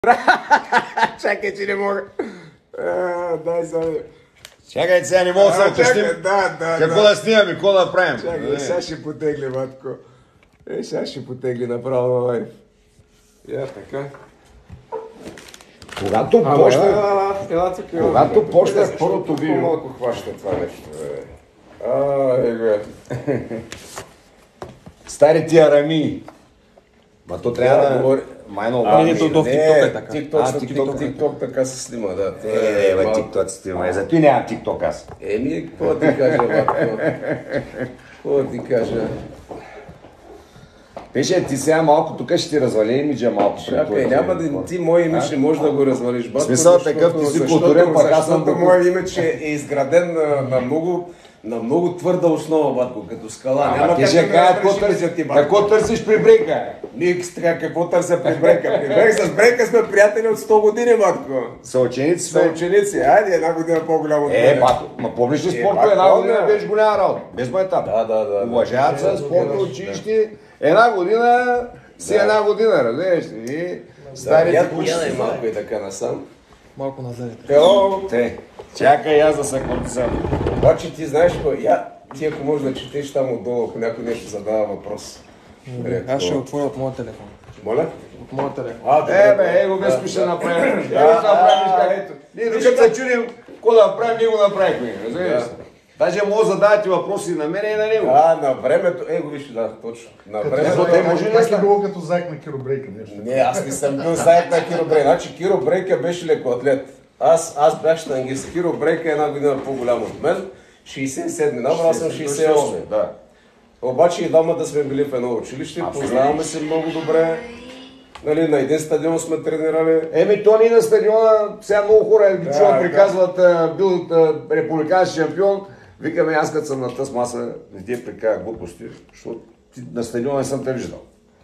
Чакай, че не мога. Дай сега. Чакай, сега не мога да се отъщим. Какво да снимаме, какво да правим? Чакай, сега ще потегли, матко. Сега ще потегли направо на лайф. Я така. Когато почнах първото видео... Малко хваща това нещо, Стари тия рами. Ма то трябва да говори... Майно обаче. То в TikTok е така. TikTok така се снима, да. TikTok се снима. Зато и нямам TikTok аз. Какво ти кажа, матко? Какво ти кажа? Пеше, ти сега малко, тук ще ти развали имиджа малко. Чакай, няма да ти мой имидж не можеш да го развалиш, батко. Смисъл такъв, ти си културен, пък аз съм... Защото моят имидж е изграден на много твърда основа, батко, като скала. Няма ти ще кажа, какво търсиш при брейка? Никс, какво търся при брейка? С брейка сме приятели от 100 години, матко. Съученици сме. Съученици, айде една година по-голямо от мен. Бато, ма помниш ли спорто, една година беше голяма работа. Без майтап. Да. Уважават се, спортно училище, една година си една година, разбираш ли? Старите кучета. Малко и така насам. Малко назад. Те, чакай аз да се концам. Обаче ти знаеш какво? Ти ако можеш да четеш там отдолу, ако някой нещо задава въпрос. Аз ще отворя от моя телефон. Моля? От моя телефон. Его Веско ще направим. Ние докато се чудим какво да направим, ние го направихме. Разбираш? Даже мога да задавате въпроси на мен и на него. На времето, виж, да, точно. На времето. Как е било като заек на Киро Брейка? Не, аз не съм бил заек на Киро Брейка. Значи Киро Брейка беше лекоатлет. Аз бях щангист. Киро Брейка е една година по-голям от мен. 67 набор, аз съм 68. Да. Обаче и двамата сме били в едно училище, познаваме се много добре. Нали, на един стадион сме тренирали. То ни на стадиона, сега много хора ги чувам, приказват, бил републикански шампион. Викаме, аз като съм на тъс маса, не ти прикажа глупости, защото на стадиона не съм те виждал.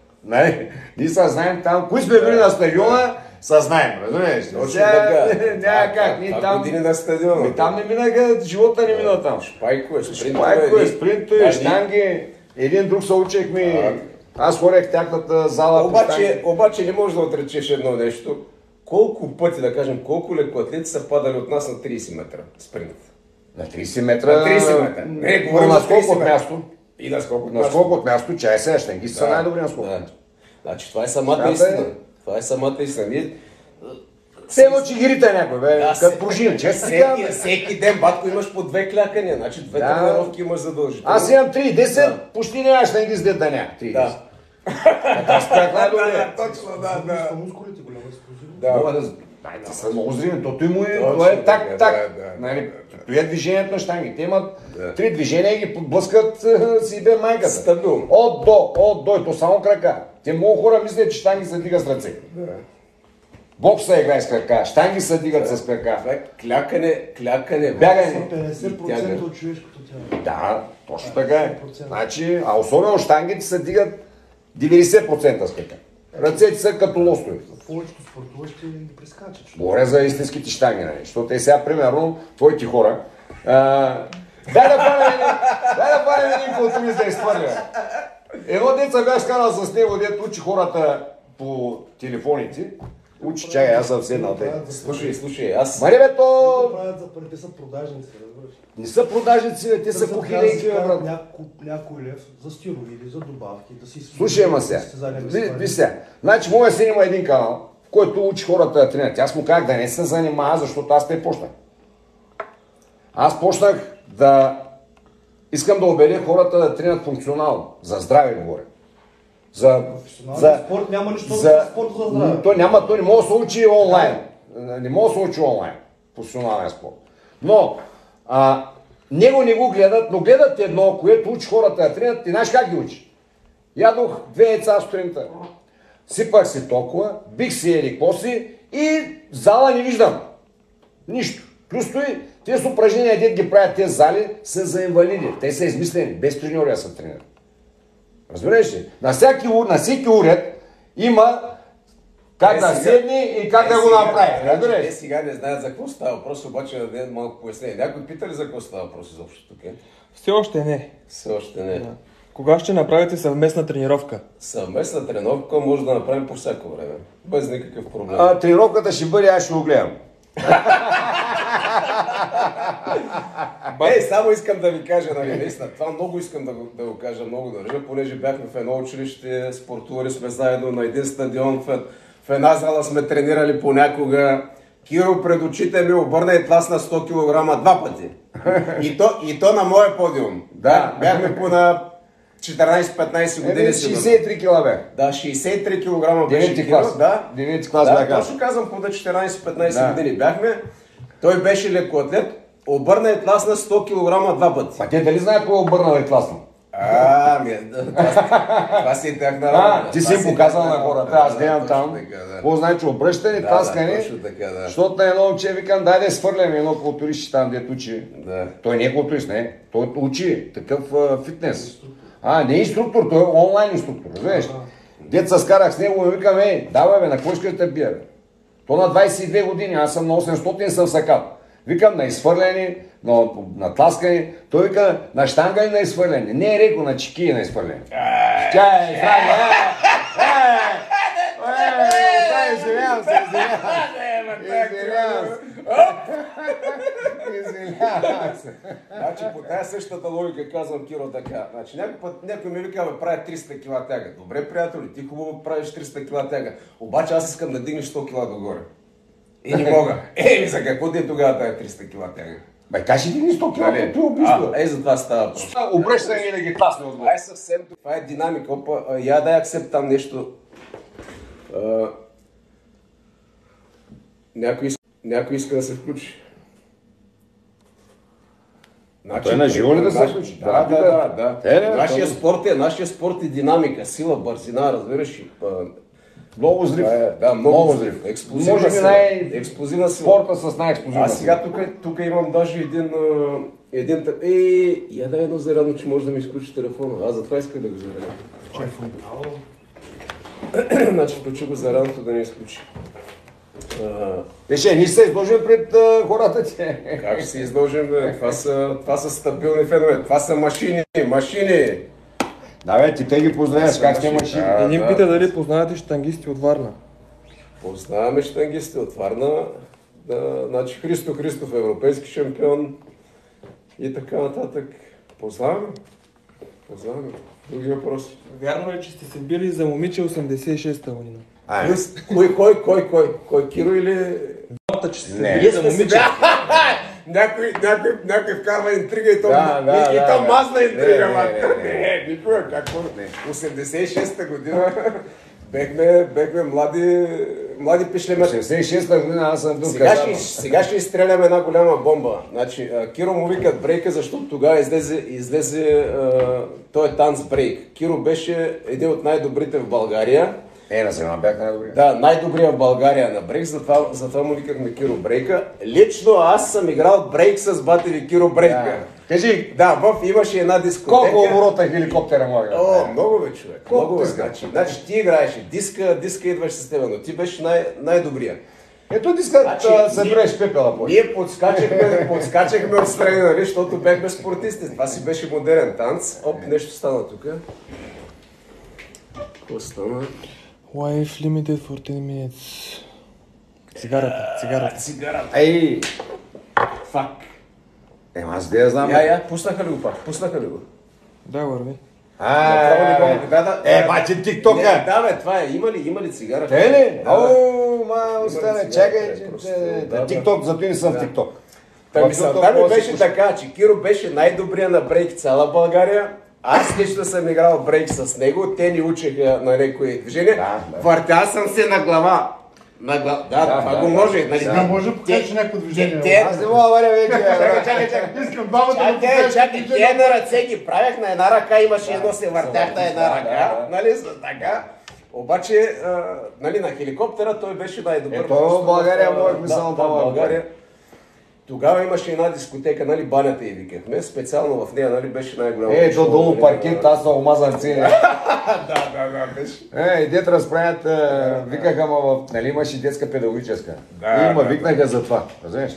Ние се знаем там, кои сме били на стадиона, се знаем, разумееш? Няма как, ние там... години на стадиона. Там не минаха, живота не мина там. Шпайкове, спринтове, штанги, един друг се учехме. Аз ходех тяхната зала. Обаче не можеш да отречеш едно нещо. Колко пъти, да кажем, колко лекоатлети са падали от нас на 30 метра спринт? На 30 метра? На 30 метра. Не, говорим на скок от място. И на скок от място. На скок от място, чай сега, щенги са най-добри на скок. Значи това е самата истина. Това е самата истина. Все едно, че гирите някой, като пружина, често си казваме. Всеки ден, батко, имаш по 2 клякания, значи 2 тренировки имаш задължително. Аз имам 3-10, почти нямаш щенги с дет да няма. Да. Аз как най-добре. Точно, да. Мускулите голяма експлозивност. Те са много зрими, тото им е так. Това е движението на щангите. Имат 3 движения и ги подблъскат си бе майката. Стабилно. От до, и то само крака. Те много хора мислят, че щанги се дига с ръце. Бокса играе с крака, щанги се дигат с крака. Клякане. Бягане. 50% от човешкото тяло. Да, точно така е. Значи, а особено щангите се дигат 90% с крака. Ръцете са като лостови. Повечето спортове ще ги прескачат. Говоря за истинските щанги, нали? Защото е сега, примерно, твоите хора. Дай да правим един културист да изхвърля. Едно деца бях скарал с него, дето учи хората по телефоните. Учи, чакай, аз съм седнал те. Слушай, аз... Маре бе, то... правят за пари, те са продажници, разбираш. Не са продажници, те са кухилейки, брат. Някой лев за стироиди, за добавки, да си... Слушай, ама сега. Виж сега. Значи, моя син има един канал, в който учи хората да тренират. Аз му казах да не се занимава, защото аз те почнах. Аз почнах да... Искам да убедя хората да тренират функционално. За здраве говоря. Спорт няма нищо за спорт за здраве. То не може да се учи онлайн. Не може да се учи онлайн. Професионален спорт. Но него не го гледат, но гледат едно, което учи хората да тренират и знаеш как ги учи. Ядох 2 яйца сутринта. Сипах си толкова, бих си какво си и в зала не виждам. Нищо. Плюс той, тези упражнения, дет ги правят тези зали, са за инвалиди. Те са измислени, без треньори да са тренират. Разбираш ли? На всеки уред има как да седне и как да го направи. Те сега не знаят за какво става въпрос, обаче да дадем малко пояснение. Някой пита ли за какво става въпрос изобщо тук? Все още не. Все още не. Кога ще направите съвместна тренировка? Съвместна тренировка може да направим по всяко време. Без никакъв проблем. Тренировката ще бъде, аз ще го гледам. Само искам да ви кажа, нали, наистина, това много искам да го кажа, много държа, понеже бяхме в едно училище, спортували сме заедно на един стадион, в една зала сме тренирали понякога. Киро пред очите ми обърна и тласна 100 кг два пъти. И то на моя подиум. Да. Бяхме по на 14-15 години. 63 кг бе. Да, 63 кг беше Киро. Клас. Да, 9 клас да, бях аз. точно казвам, по на 14-15 години бяхме. Той беше лекоатлет, обърна и тласна 100 кг два пъти. А те дали знаят кой обърнал и тласна? Това си и тяхна работа. Ти си им показал на хората, аз гледам там. Какво значи обръщане, тласкане, защото на едно момче викам, дай да свърляме едно културище там, дето учи. Той не е културист, не. Той учи такъв фитнес. Не е инструктор, той е онлайн инструктор, разбираш? Дет се скарах с него и викам, давай бе, на какво искаш да бия? То на 22 години, аз съм на 800 съм сакат. Викам на изхвърляне, на тласкане, той вика на щанга и на изхвърляне. Не е реко, на чеки на изхвърляне. Извинявам се. Значи по тази същата логика казвам, Киро, така. Значи някой ми вика, прави 300 кг тяга. Добре, приятели, ти хубаво правиш 300 кг тяга. Обаче аз искам да дигнеш 100 кг догоре. И не мога. За какво ти е тогава тая 300 кг тяга? Бе, как ще дигнеш 100 кг? Това е убийство. За това става просто. Обръщане и да ги тласне отгоре. Това е съвсем... Това е динамика. Я дай акцепт там нещо. Някой иска да се включи. Той на живо ли да се включи? Да. Нашия спорт е динамика, сила, бързина, разбираш. Много зрив. Да, много зрив. Може би експлозивна сила. Спорта с най-експлозивна Аз сега тук имам даже един... Я дай едно зарядно, че може да ми изключи телефона. Аз затова исках да го зарядя. Значи включи го зарядното да не изключи. Ние се изложим пред хората ти. Как ще се изложим? Това са стабилни фенове. Това са машини. Да бе, ти те ги познаваш, как сте машини. Един пита дали познавате щангисти от Варна. Познаваме щангисти от Варна. Значи Христо Христов, европейски шампион и така нататък. Познаваме. Други въпроси. Вярно е, че сте се били за момиче 86-та година. Кой? Киро или... Че сте се били за момиче. Някой вкарва интрига и то мазна интрига. Никога, какво? 86-та година бехме млади пишлемета. 86-та година аз съм бил Сега ще изстреляме една голяма бомба. Значи, Киро му викат брейка, защото тогава излезе той танц брейк. Киро беше един от най-добрите в България. На сега бях най-добрия. Да, най-добрия в България на брейк, затова му викахме Киро Брейка. Лично аз съм играл брейк с бати ви Киро Брейка. Кажи! Имаше една дискотека. Колко оборота хеликоптера мога? Много бе, човек. Много бе. Значи ти играеше, диска идваш с теб, но ти беше най-добрия. Ето диска събереш пепела по. Ние подскачахме отстрани, нали, защото бяхме спортисти. Това си беше модерен танц. Нещо стана тук. Какво стана? Life limited for 10 minutes. Цигарата. Ей! Фак. Аз да я знам. Пуснаха ли го? Да, върви. Бачи тиктока! Да, бе, това е. Има ли цигара? Те ли? Остане, чакай. Тикток, зато и не съм в тикток. Мисълта ми беше така, че Киро беше най-добрия на брейк в цяла България. Аз лично съм играл брейк с него, те ни учеха на някои движения. Въртял съм се на глава. Това го може. Сега може да покажеш някакво движение. Аз не мога да варя вече. Чакай. Искам двамата да покажеш. Чакай, тия на ръце ги правях на една ръка, имаше едно се въртях на една ръка. Нали, така. Обаче, на хеликоптера той беше най-добър. В България можехме само България. Тогава имаше една дискотека, нали, банята и викахме, специално в нея, нали, беше най-голямо. Долу паркет, аз съм омазан цели. Да, беше. Дет разправят, викаха нали, имаше детска педагогическа. Викнаха за това, разбираш?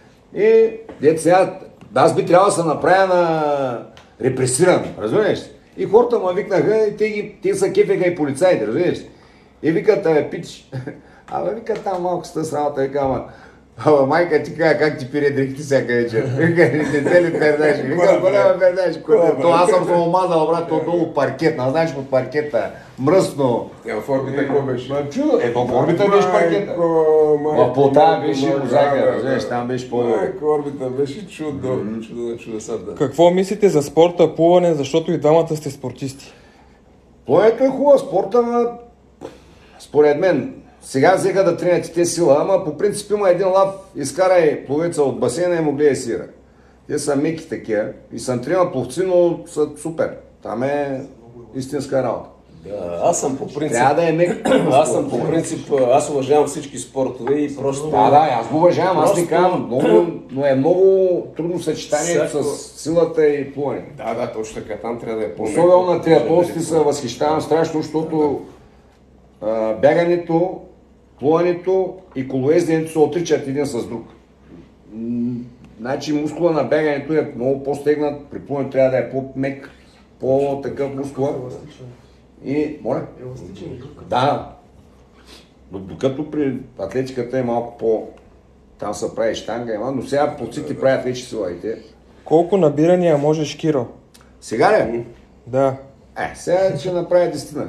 И дет сега, аз би трябвало да се направя на репресиран, разбираш? И хората ме викнаха и те са кефеха и полицаите, разбираш. И викат, пич, викат там малко сте с работа, вика, ама майка ти кажа как ти пире дрехите всяка вечер. Вика, дете ли пердаш? Вика, голяма пердаш. То аз съм се омазал, брат, то долу паркет, знаеш от паркета, мръсно. В орбита какво беше? Чудо, в орбита беше паркета. В Плота беше Озака, разбираш, там беше по-добре. Орбита беше чудо на чудесата. Какво мислите за спорта плуване, защото и двамата сте спортисти? Плуването е хубава спорта, но според мен сега взеха да тренят те сила, ама по принцип има един лав, изкарай пловеца от басейна и му гледай сира. Те са меки такива и съм тренал пловци, но са супер. Там е истинска работа. Да, аз съм по принцип... Трябва да е мек. Аз уважавам всички спортове и просто... Да, аз го уважавам, аз не казвам, но е много трудно съчетание с силата и плуването. Да, точно така, там трябва да е по-мек. Особено на триатлонците се възхищавам страшно, защото бягането, плуването и колоезденето се отричат един с друг. Значи мускула на бягането е много по-стегнат, при плуването трябва да е по-мек, по-такъв мускула. И, моля? Еластичен и друг. Да. Докато при атлетиката е малко по... Там се прави щанга, но сега пловците правят вече силайте. Колко набирания можеш, Киро? Сега ли? Да. Сега ще направя 10.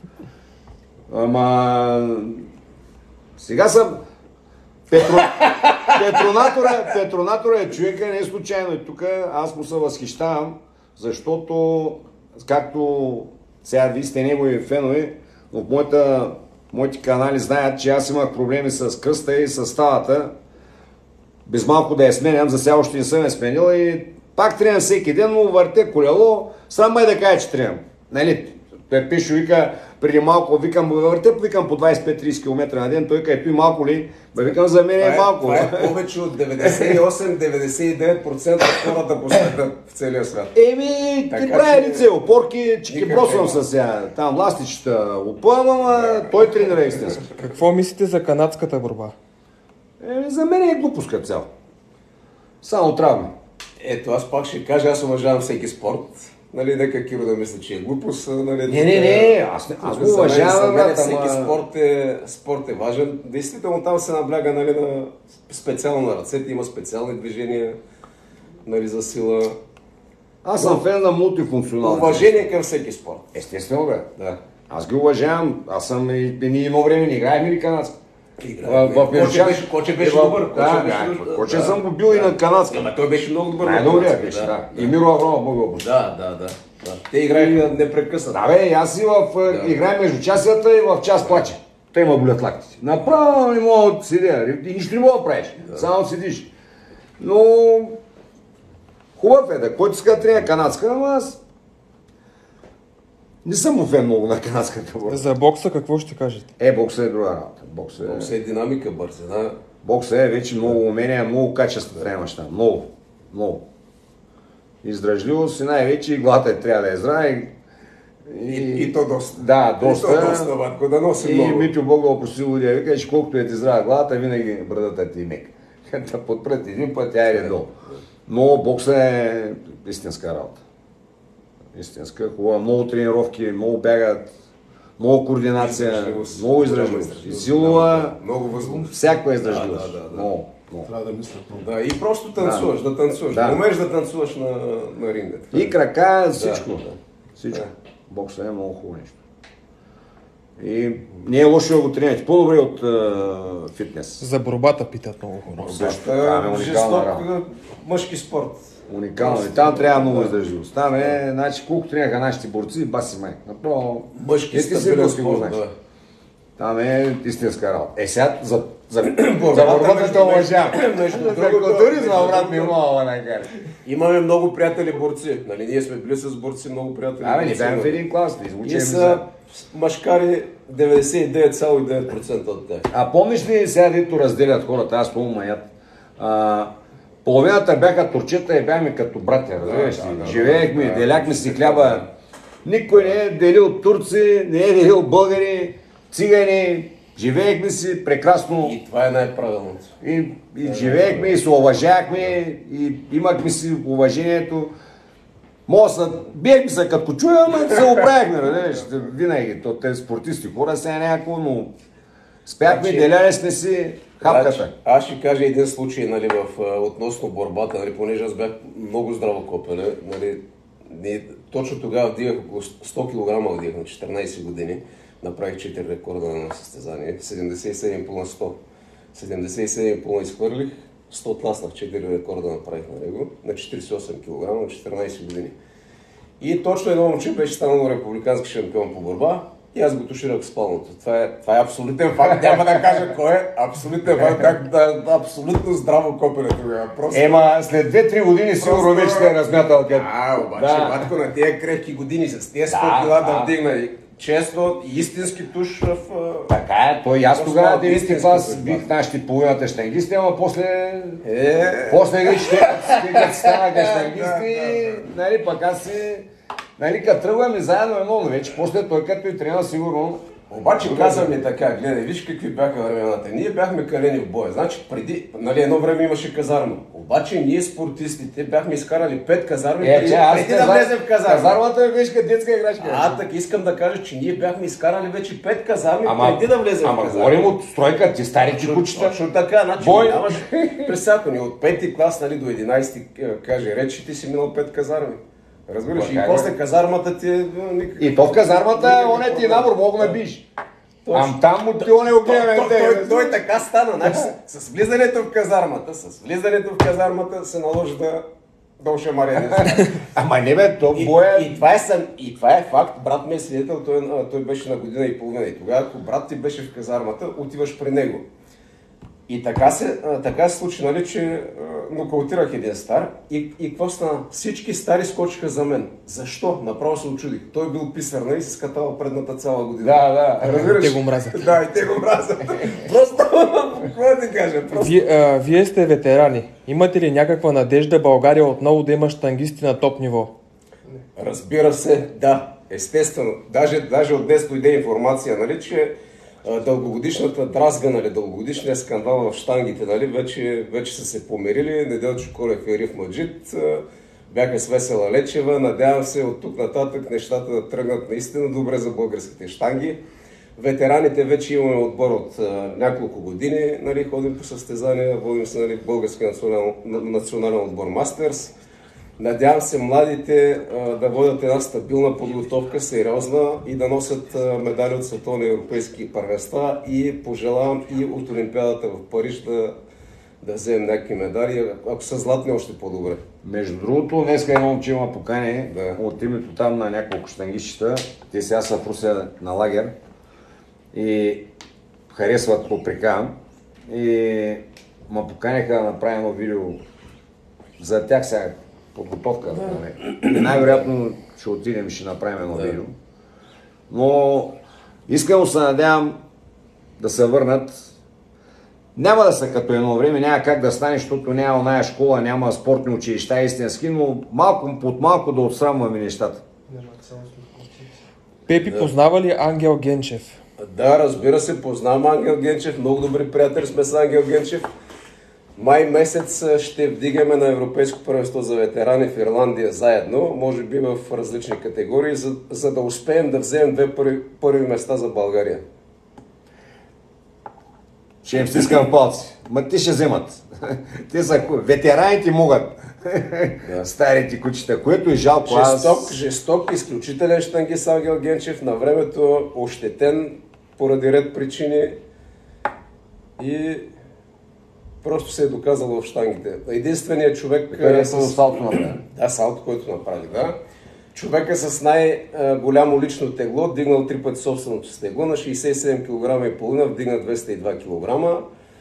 Ама... Сега съм... Петронатора е човека, не е случайно. И тук аз му се възхищавам, защото, както сега вие сте негови фенове, но в моите канали знаят, че аз имах проблеми с кръста и с ставата. Без малко да я сменям, за сега още не съм я сменил и пак треням всеки ден, но въртя колело, сам май да кажа, че треням. Нали? Пешо вика, преди малко, викам, викам по 25-30 км на ден, той той малко ли? Викам, за мен е малко. Това е повече от 98-99% от хората по света в целия свят. Ти прави лице, опорки, чики бросвам се сега. Там ластичета опъвам, ама той тренира истински. Какво мислите за канадската борба? За мен е глупост като цяло. Само травми. Ето, аз пак ще кажа, аз уважавам всеки спорт. Нали, нека Киро да мисля, че е глупост. Нали, Не, аз го уважавам. За мен всеки спорт е важен. Действително там се набляга, нали, специално на ръцете, има специални движения, нали, за сила. Аз съм фен на мултифункционални. Уважение към всеки спорт. Естествено, бе. Да. Аз ги уважавам. Аз съм едно време не играем или канадски. Коче беше добър. Коче съм го бил и на канадски. Ама той беше много добър. Най-добрият беше, да. И Миро Авромов мога го. Да. Те играеха непрекъснато. Да, бе, аз и играем между часията и в час плаче. Те има болят лактите. Направо не мога да седя. И нищо не мога да правиш. Само седиш. Но хубав е да. Който иска да тренира канадска, ама аз не съм му фен много на канадската борба. За бокса какво ще кажете? Бокса е друга работа. Бокса е динамика, бързина. Бокса е вече много умения, много качества трябва неща. Много. Издръжливост и най-вече и глата трябва да е здрава. И то доста. Да, доста. И то доста, батко, да носи много. И Митю Бог да опроси водия. Вика, че колкото е ти здрава главата, винаги брадата ти е мек. Да подпрати един път, тя е долу. Но бокса е истинска работа. Истинска, хубава, много тренировки, много бягат, много координация, много издръжливост. И силова, много възможност. Всяко е издръжливост. Много. Трябва да мисля. Да, и просто танцуваш, да танцуваш. Да умееш да танцуваш на ринга. И крака, всичко. Всичко. Бокса е много хубаво нещо. И не е лошо да го тренирате. По-добре от фитнес. За борбата питат много хора. Също, там е уникална работа. Мъжки спорт. Уникално. И там трябва много издържливост. Там е, значи, колко тренираха нашите борци, баси май. Направо, мъжки стабилен спорт, да. Там е истинска работа. Сега за борбата те уважавам. За културизма, брат ми, мога да накара. Имаме много приятели борци. Нали, ние сме били с борци, много приятели. Не бяхме в един клас. И са мъжкари 99,9% от тях. А помниш ли сега, дето разделят хората, аз много маят? Половината бяха турчета и бяхме като братя, разбираш ли? Живеехме, деляхме си хляба. Никой не е делил турци, не е делил българи, цигани. Живеехме си прекрасно. И това е най-правилното. И живеехме, и се уважавахме, и имахме си уважението. Биехме се като чуя, ама се оправихме, разбираш, винаги. Тези спортисти хора сега някакво, но спяхме, деляли сме си хапката. Аз ще кажа един случай, нали, относно борбата, нали, понеже аз бях много здраво копеле, нали, точно тогава вдигах около 100 кг, вдигах на 14 години, направих 4 рекорда на състезание, 77,5 на 100, 77,5 изхвърлих, 100 тласнах, 4 рекорда направих на него, на 48 кг, на 14 години. И точно едно момче беше станало републикански шампион по борба и аз го туширах в спалното. Това е абсолютен факт, няма да кажа кой е, абсолютен факт, как абсолютно здраво копеле тогава. Ема след 2-3 години сигурно вече сте размятал като... Обаче, батко, на тия крехки години, с тези 100 кила да вдигна често и истински туш в... Така е, той аз тогава 9 клас бих нашите половината щангисти, ама после... После вижте, като станаха щангисти, нали, пък аз си... Нали, като тръгваме заедно едно, но вече после той като и тренира сигурно... Обаче казвам ми така, гледай, виж какви бяха времената. Ние бяхме калени в боя. Значи преди, нали, едно време имаше казарма. Обаче ние спортистите бяхме изкарали 5 казарми преди да влезем в казарма. Казармата беше като детска играчка. Так искам да кажа, че ние бяхме изкарали вече 5 казарми преди да влезем в казарма. Ама говорим от стройка, ти стари чекучета. Точно така, значи нямаш пресякани. От 5 клас, нали, до 11, каже речи, ти си минал 5 казарми. Разбираш, и после казармата ти е... И то в казармата, оне ти набор, мога ме биш. Ам там му ти оне огледаме. Той така стана, значи с влизането в казармата се наложи да ушамаря. Ама не бе, то боя... И това е факт, брат ми е свидетел, той беше на година и половина и тогава, ако брат ти беше в казармата, отиваш при него. И така се случи, нали, че нокаутирах един стар и какво стана? Всички стари скочиха за мен. Защо? Направо се очудих. Той бил писар, нали, се скатава предната цяла година. Да. Разбираш? Те го мразят. Да, и те го мразят. Просто, какво да ти кажа? Вие сте ветерани. Имате ли някаква надежда България отново да има щангисти на топ ниво? Разбира се, да. Естествено. Даже от днес дойде информация, нали, че дългогодишната дразга, нали, дългогодишният скандал в щангите, нали, вече са се помирили. Неделчо Колев и Риф Маджид бяха с Весела Лечева. Надявам се от тук нататък нещата да тръгнат наистина добре за българските щанги. Ветераните вече имаме отбор от няколко години, нали, ходим по състезания, водим се, нали, български национален отбор Мастерс. Надявам се младите да водят една стабилна подготовка, сериозна и да носят медали от световни европейски първенства и пожелавам и от Олимпиадата в Париж да вземем някакви медали, ако са златни още по-добре. Между другото, днеска едно момче има покане от името там на няколко щангища. Те сега са в Русия на лагер и харесват поприкавам и ме поканиха да направим едно видео за тях сега. Подготовка. Да. Най-вероятно ще отидем и ще направим едно видео. Но искам се надявам да се върнат. Няма да са като едно време, няма как да стане, защото няма оная школа, няма спортни училища истински, но малко под малко да отсрамваме нещата. Пепи познава ли Ангел Генчев? Да, разбира се, познавам Ангел Генчев, много добри приятели сме с Ангел Генчев. Май месец ще вдигаме на Европейско първенство за ветерани в Ирландия заедно, може би в различни категории, за да успеем да вземем 2 първи места за България. Ще им стискам палци. Ма те ще вземат. Те са ветераните могат. Старите кучета, което е жалко. Жесток, изключителен щангист Ангел Генчев, на времето ощетен поради ред причини и просто се е доказал в щангите. Единственият човек... салто направи. Да, салто, който направи, да. Човека с най-голямо лично тегло, дигнал 3 пъти собственото си тегло, на 67 кг и половина, вдигна 202 кг.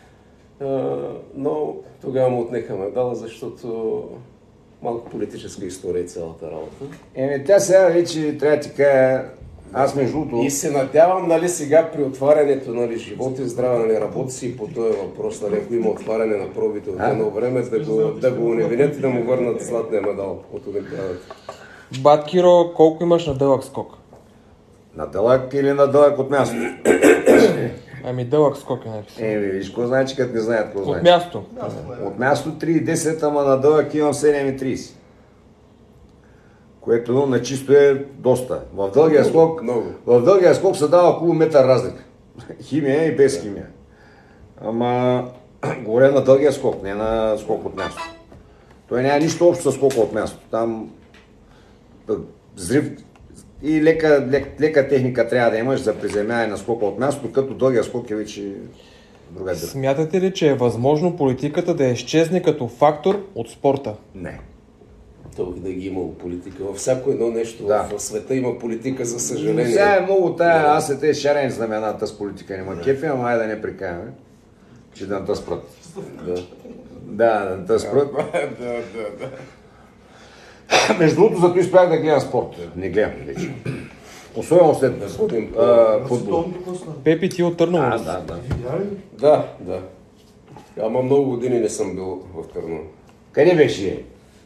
Но тогава му отнеха медала, защото малко политическа история и цялата работа. Тя сега вече трябва да ти кажа, аз между другото... И се надявам, нали, сега при отварянето, нали, живот и здраве, нали, работи си по този въпрос, нали, ако има отваряне на пробите от едно време, да го уневинят и да му върнат златния медал от Олимпиадата. Баткиро, колко имаш на дълъг скок? На дълъг или на дълъг от място? Ами дълъг скок е написан. Виж, какво значи, като не знаят какво значи? От място. От място 3,10, ама на дълъг имам 7,30. което на чисто е доста. Много. В дългия скок се дава около метър разлика. Химия и без химия. Ама говоря на дългия скок, не на скок от място. Той няма нищо общо с скока от място. Там взрив и лека техника трябва да имаш за приземяване на скока от място, като дългия скок е вече друга държава. Смятате ли, че е възможно политиката да изчезне като фактор от спорта? Не. То да ги имало политика. Във всяко едно нещо Да. в света има политика, за съжаление. Сега е много тая, аз те шарени знамената с политика, нема кефи, ама айде да не прикаваме, че да не те спрат. Да. Да не те спрат. Да. Между другото, зато изпях да гледам спорт. Не гледам вече. Особено след футбол. Пепи, ти от Търново. Да. Да. Ама много години не съм бил в Търново. Къде беше?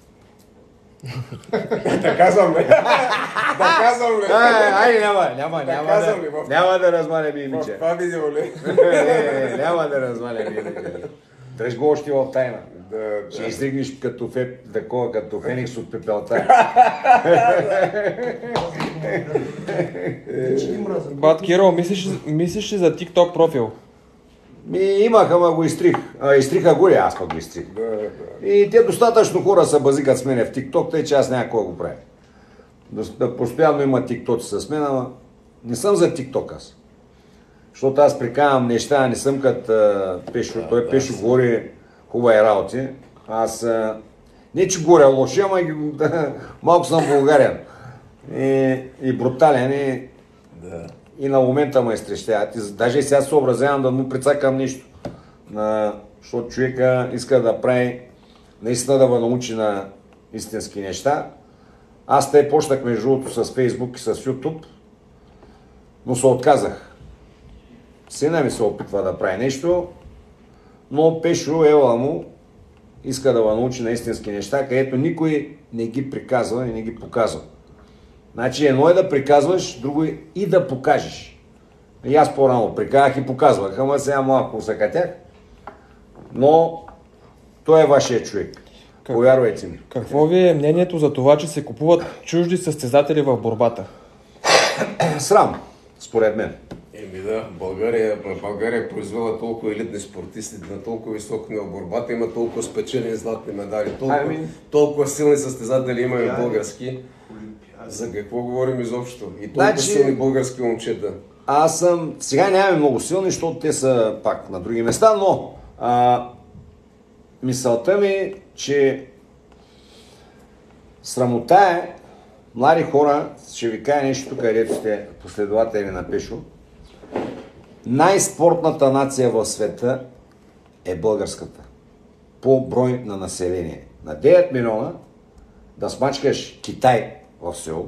Да казвам ли? Айде, казвам ли, няма да размаляме В имиче. това видео ли? Няма да размаляме имиче. Дръж го още в тайна. Да. Ще излигнеш като феникс от пепелта. Бат Киро, мислиш ли за TikTok профил? Имах, ама го изтрих. Изтриха го ли, аз пък го изтрих. И те достатъчно хора се базикат с мене в TikTok, тъй че аз няма кой го прави. Постоянно има TikTok с мен, ама не съм за TikTok аз. Защото аз приканвам неща, не съм като Пешо. Той Пешо говори хубави работи. Аз не че говоря лоши, ама малко съм българен. И брутален. И на момента ме изтрещяват. Даже и сега се съобразявам да му прицакам нещо. Защото човека иска да прави, наистина да ме научи на истински неща. Аз те почнах между другото с Facebook и с YouTube, но се отказах. Сина ми се опитва да прави нещо, но Пешо, ела му, иска да ме научи на истински неща, където никой не ги приказва и не ги показва. Значи едно е да приказваш, друго е и да покажеш. И аз по-рано приказах и показвах, ама сега малко съкатях. Но той е вашия човек. Повярвайте ми. Какво ви е мнението за това, че се купуват чужди състезатели в борбата? Срам, според мен. Да, България е произвела толкова елитни спортисти на толкова високо ниво. Борбата има толкова спечелени златни медали, толкова силни състезатели има и български. За какво говорим изобщо? И толкова силни български момчета. Аз съм... Сега нямаме много силни, защото те са пак на други места, но мисълта ми, че срамота е млади хора, ще ви кажа нещо тук, където сте последователи на Пешо. Най-спортната нация в света е българската. По брой на население. На 9 милиона да смачкаш Китай в Сеул,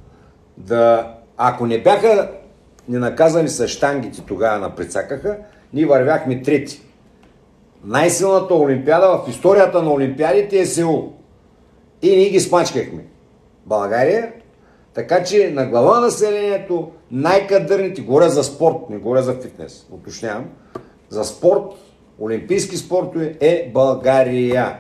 ако не бяха ни наказани с щангите тогава на прицакаха, ние вървяхме трети. Най-силната олимпиада в историята на олимпиадите е Сеул. И ние ги смачкахме. България, така че на глава на населението най-кадърните, говоря за спорт, не говоря за фитнес, уточнявам, за спорт, олимпийски спортове е България.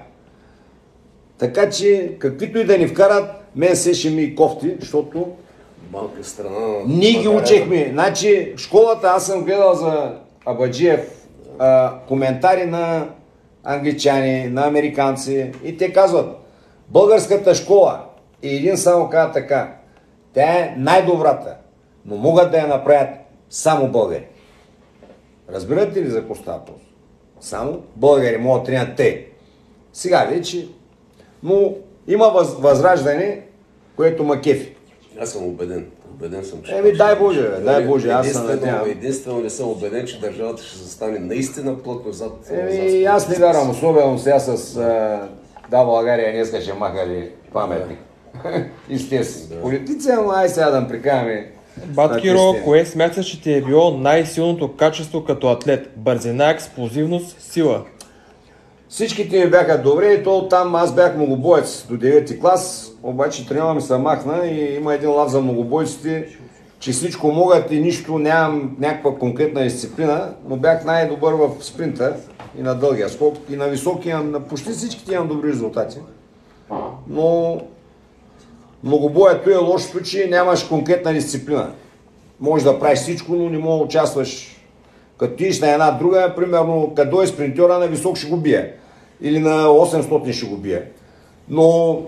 Така че, каквито и да ни вкарат, мен се ще ми и кофти, защото малка страна. ние ги учехме. Значи, школата, аз съм гледал за Абаджиев коментари на англичани, на американци и те казват, българската школа и един само казва така, тя е най-добрата, но могат да я направят само българи. Разбирате ли за какво става въпрос? Само българи могат да тренят те. Сега вече, но има възраждане, което ма кефи. Аз съм убеден. Убеден съм, че... Дай Боже, аз съм надявам. Единствено не съм убеден, че държавата ще застане наистина плътно зад... Аз не вярвам, особено сега с... България днеска ще махали паметник. Естествено. Политици, ама ай сега да прикаваме. Бат Киро, кое смяташ, че ти е било най-силното качество като атлет? Бързина, експлозивност, сила? Всичките ми бяха добре и то там аз бях многобоец до 9 клас, обаче треньора ми се махна и има един лав за многобойците, че всичко могат и нищо, нямам някаква конкретна дисциплина, но бях най-добър в спринта и на дългия скок и на високия, на почти всичките имам добри резултати. Но многобоето е лош случай, нямаш конкретна дисциплина. Може да правиш всичко, но не мога да участваш. Като тиш на една друга, примерно, като е спринтьора на висок ще го бие. Или на 800 ще го бие. Но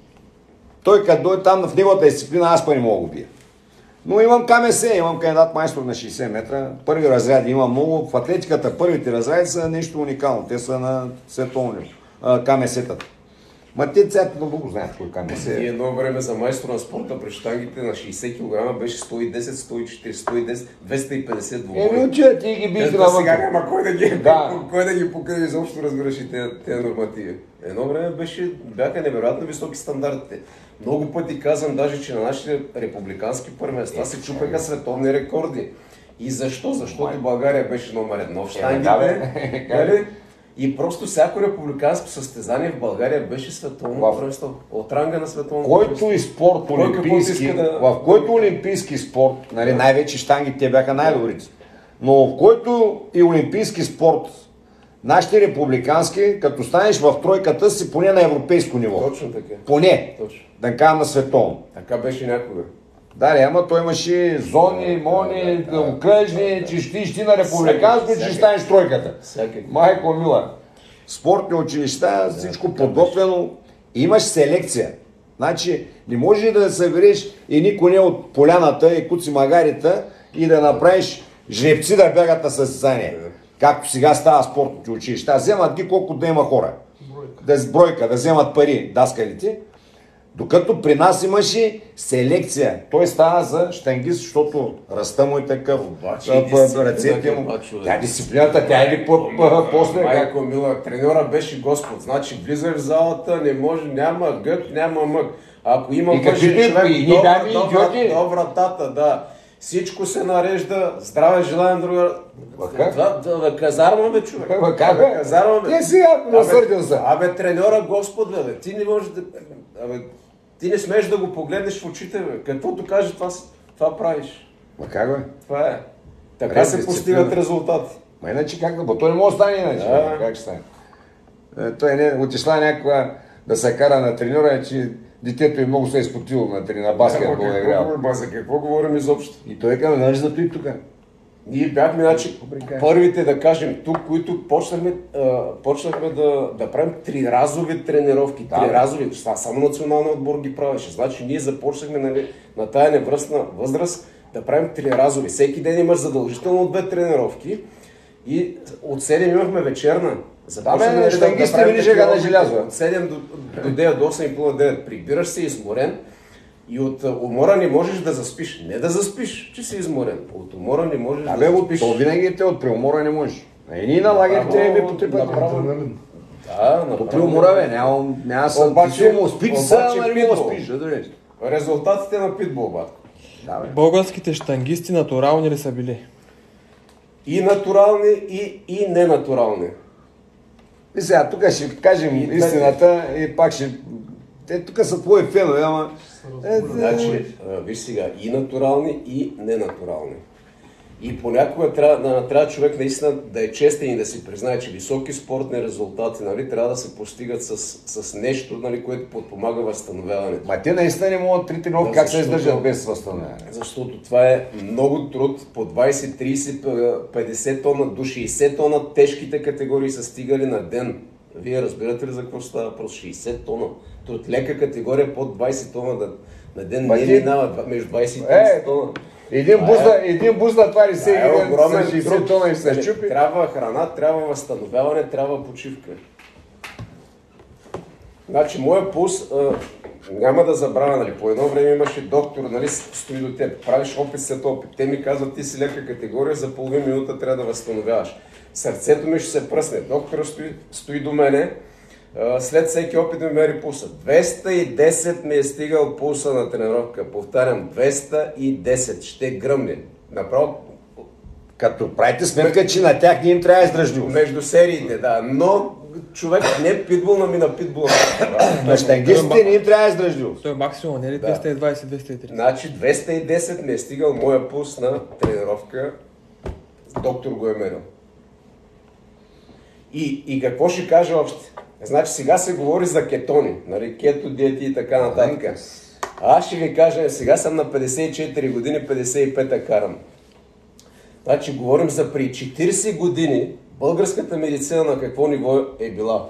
той като дойде там в неговата дисциплина, аз па не мога да го бия. Но имам КМС, имам кандидат майстор на 60 метра. Първи разряди имам много. В атлетиката първите разряди са нещо уникално. Те са на световно КМС-тата. Ма те цялото много го знаят кой КМС е. И едно време за майстор на спорта при щангите на 60 кг беше 110, 140, 110, 250 двобой. Учат и ги бих Да, сега няма кой да ги покрие изобщо, разбираш и тези нормативи. Едно време бяха невероятно високи стандартите. Много пъти казвам даже, че на нашите републикански първенства се чупеха световни рекорди. И защо? Защото България беше номер 1 в щангите. И просто всяко републиканско състезание в България беше световно първенство. От ранга на световно който и спорт олимпийски, в който олимпийски спорт, нали, най-вече щангите те бяха най-добрите, но в който и олимпийски спорт, нашите републикански, като станеш в тройката си поне на европейско ниво. Точно така. Поне. Точно. Да кажа на световно. Така беше някога. Да, ама той имаше зони, мони, окръжни, че ще на републиканско, че ще станеш тройката. Майко мила. Спортни училища, всичко подготвено. Имаш селекция. Значи не можеш да събереш едни коне от поляната и куци магарите и да направиш жребци да бягат на състезание. Както сега става спортните училища. Вземат ги колко да има хора. Бройка, да вземат пари даскалите. Докато при нас имаше селекция. Той става за щангист, защото ръста му е такъв, ръцете му. Тя дисциплината, тя е после. Майко мила, треньора беше Господ. Значи влизаш в залата, не може, няма гък, няма мък. Ако има мъжен човек до вратата, да. Всичко се нарежда, здраве желаем друга. Казарма бе, човек. Казарма бе. Те сега насърдил се. Абе, треньора Господ, бе. Ти не можеш да... Ти не смееш да го погледнеш в очите, бе. Каквото каже, това правиш. Ма как бе? Това е. Така се постигат резултати. Ма иначе как да? Той не може да стане иначе. Как ще стане? Той не отишла някаква да се кара на треньора, че детето и много се е изпотило на баскетбол да играл. За какво говорим изобщо? И той казва, нали зато и тук. Ние бяхме, значи, първите, да кажем, тук, които почнахме да правим триразови тренировки. Триразови, само националния отбор ги правеше. Значи ние започнахме, нали, на тая невръстна възраст да правим триразови. Всеки ден имаш задължително 2 тренировки и от 7 имахме вечерна. Започнахме щангисти вилижега на желязо. От 7 до 9, до 8:30-9. Прибираш се изморен. И от умора не можеш да заспиш. Не да заспиш, че си изморен. От умора не можеш да заспиш. То винаги от при умора не можеш. И ние на лагерите ми по 3 пъти. Да, при умора бе, няма сън. Ти му спиш са, нали му спиш. Резултатите на питбол, батко. Българските щангисти натурални ли са били? И натурални, и ненатурални. И сега, тук ще кажем истината и пак ще... Те тук са твои фенове, ама... Значи, виж сега, и натурални, и ненатурални. И понякога трябва човек наистина да е честен и да си признае, че високи спортни резултати, нали, трябва да се постигат с нещо, нали, което подпомага възстановяването. Ма те наистина не могат 3 тренировки как се издържат без възстановяване. Защото това е много труд, по 20, 30, 50 тона до 60 тона тежките категории са стигали на ден. Вие разбирате ли за какво става въпрос? 60 тона. Труд лека категория под 20 тона на ден не минава между 20 и 30 тона. Един буз натвари се и огромен 60 тона и се чупи. Трябва храна, трябва възстановяване, трябва почивка. Значи, моя пулс няма да забравя, нали, по едно време имаше доктор, нали, стои до теб, правиш опит след опит. Те ми казват, ти си лека категория, за половин минута трябва да възстановяваш. Сърцето ми ще се пръсне. Доктора стои до мене, след всеки опит ми мери пулса. 210 ми е стигал пулса на тренировка. Повтарям, 210. Ще гръмне. Направо. Като правите сметка, че на тях не им трябва издръжливост. Между сериите, да. Но човек не питбул, ами на питбул. На щангистите не им трябва издръжливост. Той е максимум, не е ли 220-230? Значи 210 ми е стигал моя пулс на тренировка. Доктор го е мерил. И какво ще кажа още? Значи сега се говори за кетони, нали, кето диети и така нататък. Аз ще ви кажа, сега съм на 54 години, 55-та карам. Значи говорим за при 40 години българската медицина на какво ниво е била.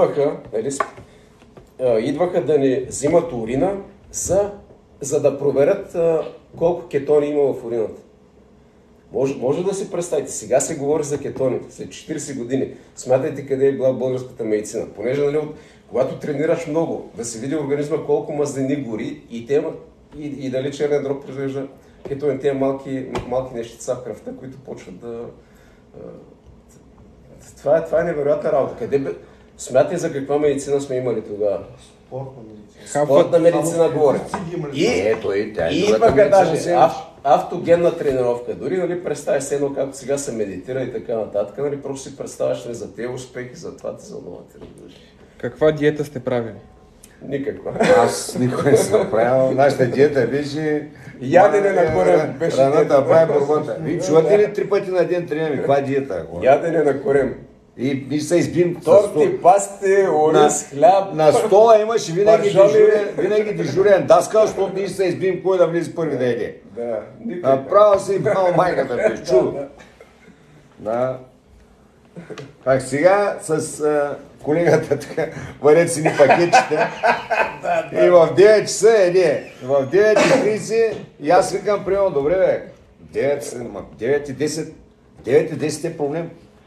Идваха да ни взимат урина, за да проверят колко кетони има в урината. Може да си представите, сега се говори за кетоните, след 40 години. Смятайте къде е била българската медицина. Понеже, нали, когато тренираш много, да се види организма колко мазнини гори и дали черния дроб произвежда кетони, тези малки нещица в кръвта, които почват да... Това е невероятна работа. Смятай за каква медицина сме имали тогава. Спортна медицина говоря. И идваха даже автогенна тренировка. Дори, нали, представяш се едно както сега се медитира и така нататък, нали, просто си представяш, нали, за тези успехи, за това ти вълнувате. Каква диета сте правили? Никаква. Аз никога не съм правил. Нашата диета беше... Ядене на корем беше храната, прави борбата. Вие чувате ли 3 пъти на ден тренираме? Каква диета? Ядене на корем. И се избим торти, пасти, ориз, хляб. На стола имаше винаги дежурен даскал, защото ние се избим кой да влезе първи да еде. Да, право си мал майката беше, чудо. Да. Пак сега с колегата така варят си ни пакетчета и в 9 часа еде. В 9:30 и аз викам, примерно, добре бе, 9:10 е проблем.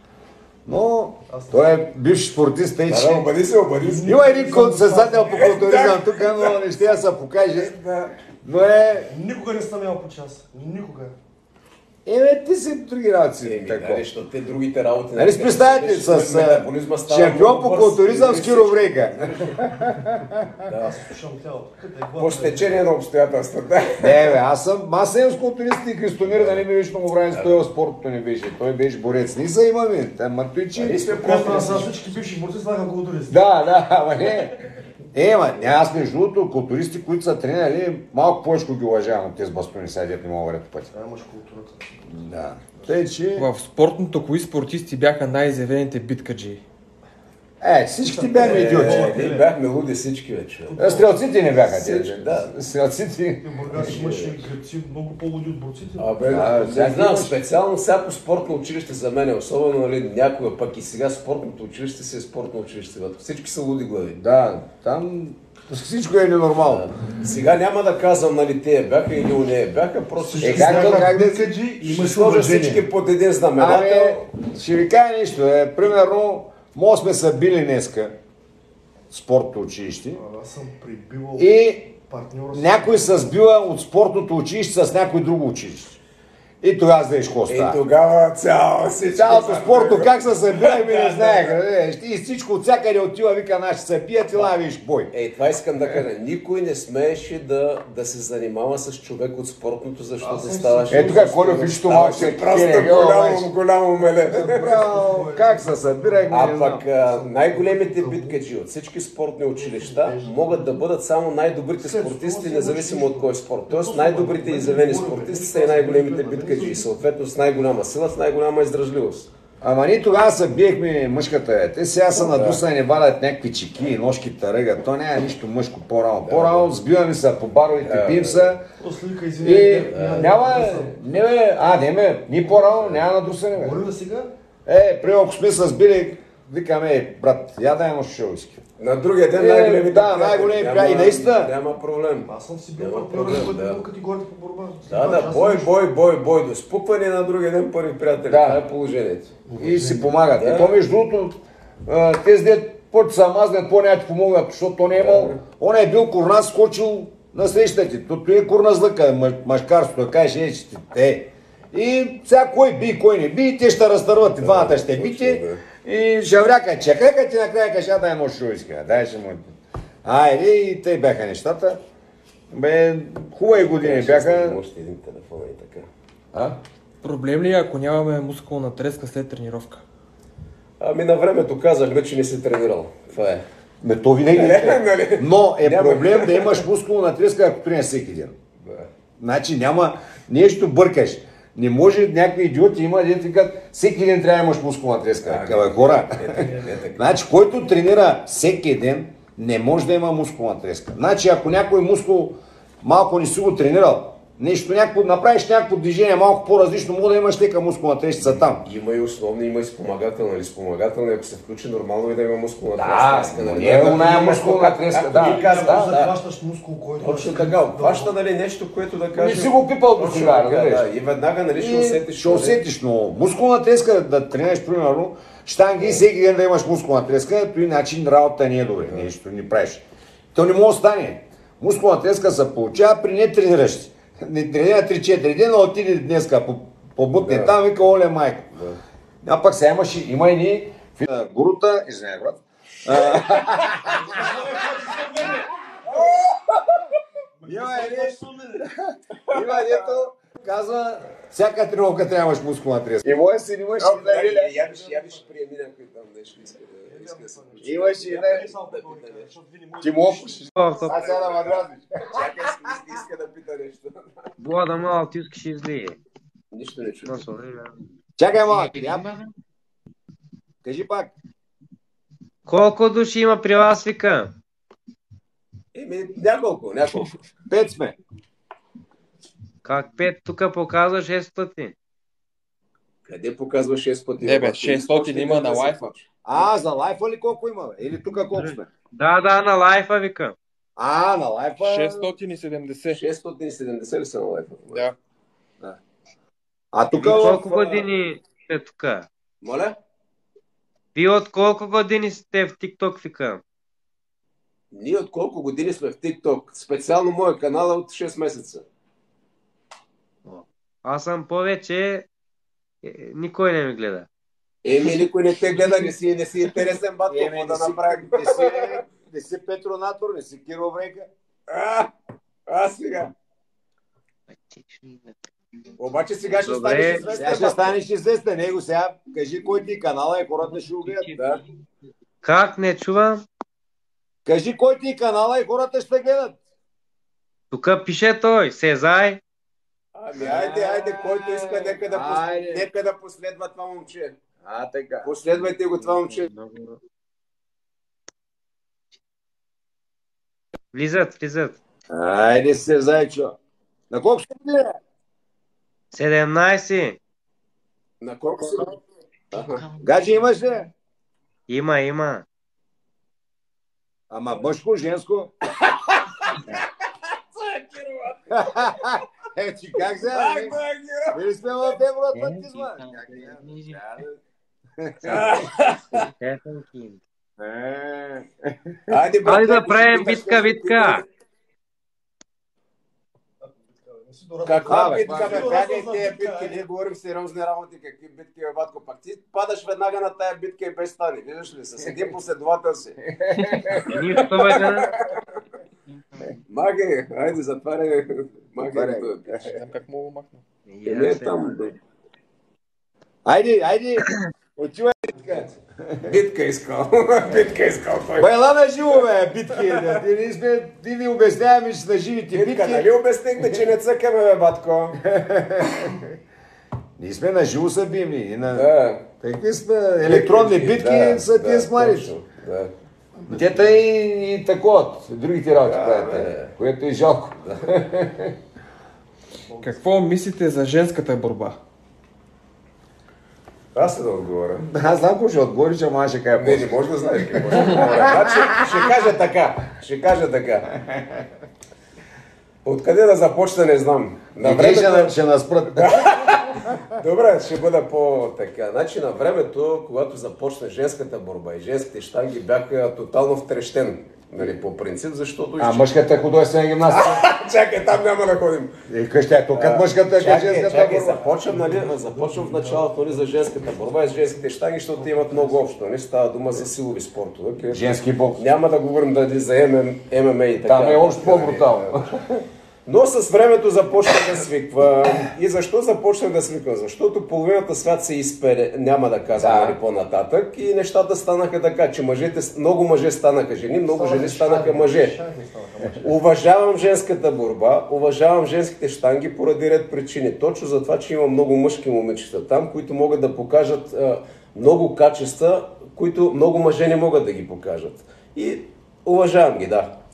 Но той е бивш спортист, тъй че... Обади се. Има един създател по културизъм тук, но не ще я се покаже. Но Никога не съм ял по час. Никога. Ти си други работи. Защото те другите работи... Нали си представете с шампион по културизъм с кироврейка? Да, слушам тялото. По стечение на обстоятелствата. Не бе, аз съм с културист и Христомир, да не ми беше много време стоял спортното не беше. Той беше борец. Ние са имаме. Ние сме просто всички бивши борци станаха културисти. Да, ама не. Аз между другото, културисти, които са тренирали, малко повече ги уважавам от тези бастуни, сега дет не мога върят пъти. Имаш културата. Да. Тъй, че... В спортното кои спортисти бяха най-изявените биткаджии? Всички бяхме идиоти. Бяхме луди всички вече. Стрелците не бяха. Да. Стрелците... Бургас имаше гребци много по-луди от борците. Не знам, специално всяко спортно училище за мен е, особено, нали, някога пък и сега спортното училище си е спортно училище. Всички са луди глави. Да, там всичко е ненормално. Сега няма да казвам, нали, те бяха или не бяха, просто как да ще сложа всички под един знаменател. Ще ви кажа нещо, примерно, може сме са били днеска спортното училище Аз съм прибивал и партньора. някой се сбила от спортното училище с някой друго училище. И тогава знаеш какво става. И тогава цялото спорто как се събира, не знаеха. И всичко от всякъде отива, вика, наши се пият и лавиш бой. Това искам да кажа. Никой не смееше да се занимава с човек от спортното, защото ставаше... Тук Колев лично малко се просто голямо меле. Как се събирахме, а пък най-големите биткаджи от всички спортни училища могат да бъдат само най-добрите спортисти, независимо от кой спорт. Тоест най-добрите изявени спортисти са и най-големите биткаджи. И съответно с най-голяма сила, с най-голяма издръжливост. Ама ние тогава се биехме мъжката. Те сега са надусани, валят някакви чеки и ножки търъгат. То няма нищо мъжко по-рано. По-рано сбиваме се по баровите, пием се. И няма... Ние по-рано няма надусани. Говорим да сега? Ако сме се сбили, викаме, брат, я дай имаш шелски. На другия ден най-големи най-големи приятели. И наистина. Няма проблем. Аз съм си бил партньор в категорията по борба. Бой до спукване, на другия ден първи приятели. Това е положението. И си помагат. И то между другото, тези дет по са мазнат, по-няма ти помогнат, защото то не е имал. Он е бил курнас, скочил на срещата ти. То е курнас лъка, мъжкарството, да кажеш, че те. И сега кой би, кой не би, те ще разтърват, двамата ще бите. И жавряка, чакака ти накрая каже, дай едно шуиска, дай ще му... и те бяха нещата. Хубави години бяха. Още един телефон и така. Проблем ли е, ако нямаме мускулна треска след тренировка? На времето казах, че не си тренирал. Това е. То винаги е. Но е проблем да имаш мускулна треска, ако тренираш всеки ден. Значи няма нещо бъркаш. Не може някакви идиоти има един викат, всеки ден трябва да имаш мускулна треска. Хора. Значи, който тренира всеки ден, не може да има мускулна треска. Значи, ако някой мускул малко не си го тренирал, нещо, направиш някакво движение малко по-различно, може да имаш лека мускулна трещица там. Има и основни, има и спомагателна. Спомагателна, ако се включи нормално и да има мускулна треска. Да, не е оная мускулна треска, да. Захващаш мускул, който... Точно така, обхваща нещо, което да кажем... Не си го пипал до сега, да, и веднага ще усетиш. Ще усетиш, но мускулна треска да тренираш, примерно, щанги всеки ден да имаш мускулна треска, по начин работа не е добре, нещо не правиш. То не може да стане. Мускулна треска се получава при нетрениращи. Не тренира 3-4 дена, отиде днеска по бутне там, вика, оле майко. А пък сега има и ни гурута, извиняй, брат. Има дето, казва, всяка тренировка трябваш мускулна треска. И моя си имаш и една лиля. Я ви ще приеми някой там нещо иска да се случи. Имаш и една ти му опушиш. Аз сега да ме дразниш. Чакай, иска да пита нещо. Влада малко, ти искаш излие. Нищо не чуя. Чакай малко, кажи пак. Колко души има при вас, вика? Няколко. 5 сме. Как 5? Тук показва 600. Къде показва 6 пъти? Не бе, 600 има на лайфа. За лайфа ли колко има? Или тук колко сме? Да, на лайфа, вика. На лайфа... 670. 670 ли са на лайфа? Да. А тук... Колко години сте тук? Моля? Вие от колко години сте в TikTok, вика? Ние от колко години сме в TikTok? Специално моя канал е от 6 месеца. Аз съм повече... Никой не ми гледа. Никой не те гледа, не си интересен, батко, какво да направим? Не си Петронатор, не си Киро Врека. Сега. Обаче сега ще станеш известен. Сега ще станеш известен. Него сега кажи кой ти канала и хората ще го гледат. Да. Как? Не чувам? Кажи кой ти канала и хората ще гледат. Тук пише той, Сезай. Айде, който иска, нека да последва това момче. Така. Последвайте го това момче. Влизат. Айде се, зайчо. На колко ще бъде? 17. На колко са? Гадже имаш ли? Има. Ама мъжко, женско? Ти как се? Били сме в евроатлантизма. Айде да правим битка. Каква битка, бе? Бягай тия битки, ние говорим сериозни работи, какви битки, бе, батко, пак ти падаш веднага на тая битка и без стани, виждаш ли, с един последовател си. Нищо, бе, Маге, айде, затваряй, маге. Как мога махна? Не е там, бе. Айде, отивай битка. Битка искал той. Байла на живо, бе, битки. Ти ни обясняваме, че са живите битки. Битка, нали обяснихме, че не цъкаме, бе, батко? Ние сме на живо са бивни. Такви сме електронни битки, са тия с младите. Те и такова, другите работи правят, което е жалко. Какво мислите за женската борба? Аз да отговоря. Аз знам какво ще отговориш, ама аз ще кажа Не може да знаеш какво ще отговоря. Значи, ще кажа така. Откъде да започна, не знам. Ще нас спрат. Добре, ще бъда по-така. Значи на времето, когато започна женската борба и женските щанги, бяха тотално втрещен. Нали, по принцип, защото... мъжката художествена гимнастика? Чакай, там няма да ходим. Къща, тук мъжката, женската борба. Започвам в началото за женската борба и с женските щанги, защото имат много общо. Не става дума за силови спортове. Женски бокс. Няма да говорим за ММА и така. Там е още по-брутално. Но с времето започна да свиква. И защо започна да свиква? Защото половината свят се изпе, няма да казвам по-нататък, и нещата станаха така, че много мъже станаха жени, много жени станаха мъже. Уважавам женската борба, уважавам женските щанги поради ред причини. Точно за това, че има много мъжки момичета там, които могат да покажат много качества, които много мъже не могат да ги покажат. И уважавам ги, да.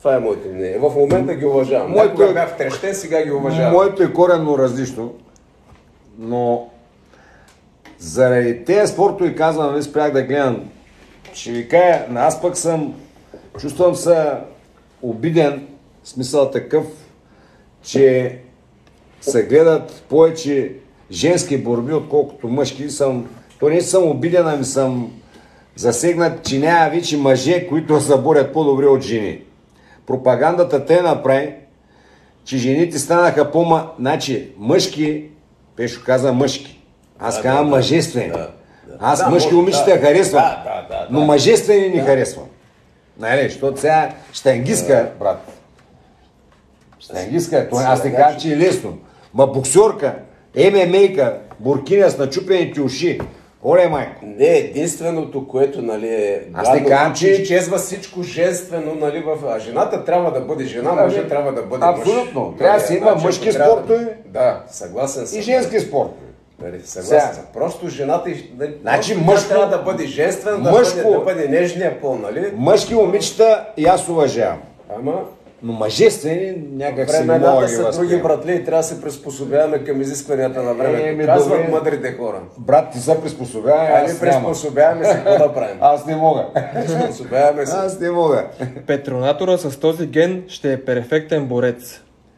Това е моето мнение. В момента ги уважавам. Моето Някога бях втрещен, сега ги уважавам. Моето е коренно различно, но заради тези спортове казвам, не спрях да гледам. Ще ви кажа, аз пък чувствам се обиден, в смисъл такъв, че се гледат повече женски борби, отколкото мъжки. То не съм обиден, ами съм засегнат, че няма вече мъже, които се борят по-добре от жени. Пропагандата те направи, че жените станаха значи мъжки, Пешо каза мъжки. Аз казвам мъжествени. Аз мъжки момичета харесвам, но мъжествени не харесвам. Нали, защото сега щангиска, брат. Щангиска, аз не казвам, че е лесно. Ма боксерка, ММА-ка, буркиня с начупените уши. Оле, майко. Не, единственото, което нали, е аз не казвам, че изчезва всичко женствено, нали, а жената трябва да бъде жена, мъжът трябва да бъде мъж. Абсолютно. Трябва да си има мъжки спортове. Да, съгласен съм. И женски спортове. Нали, съгласен съм. Просто жената значи, трябва да бъде женствен, да бъде нежния пол, нали? Мъжки момичета и аз уважавам. Ама но мъжествени някак се не мога времената да ги са други, възприема. братли, и трябва да се приспособяваме към изискванията на времето. Казват мъдрите хора. Брат, ти се приспособява, Ами приспособяваме се, какво да правим? Аз не мога. Приспособяваме се. Аз не мога. Петронатора с този ген ще е перфектен борец.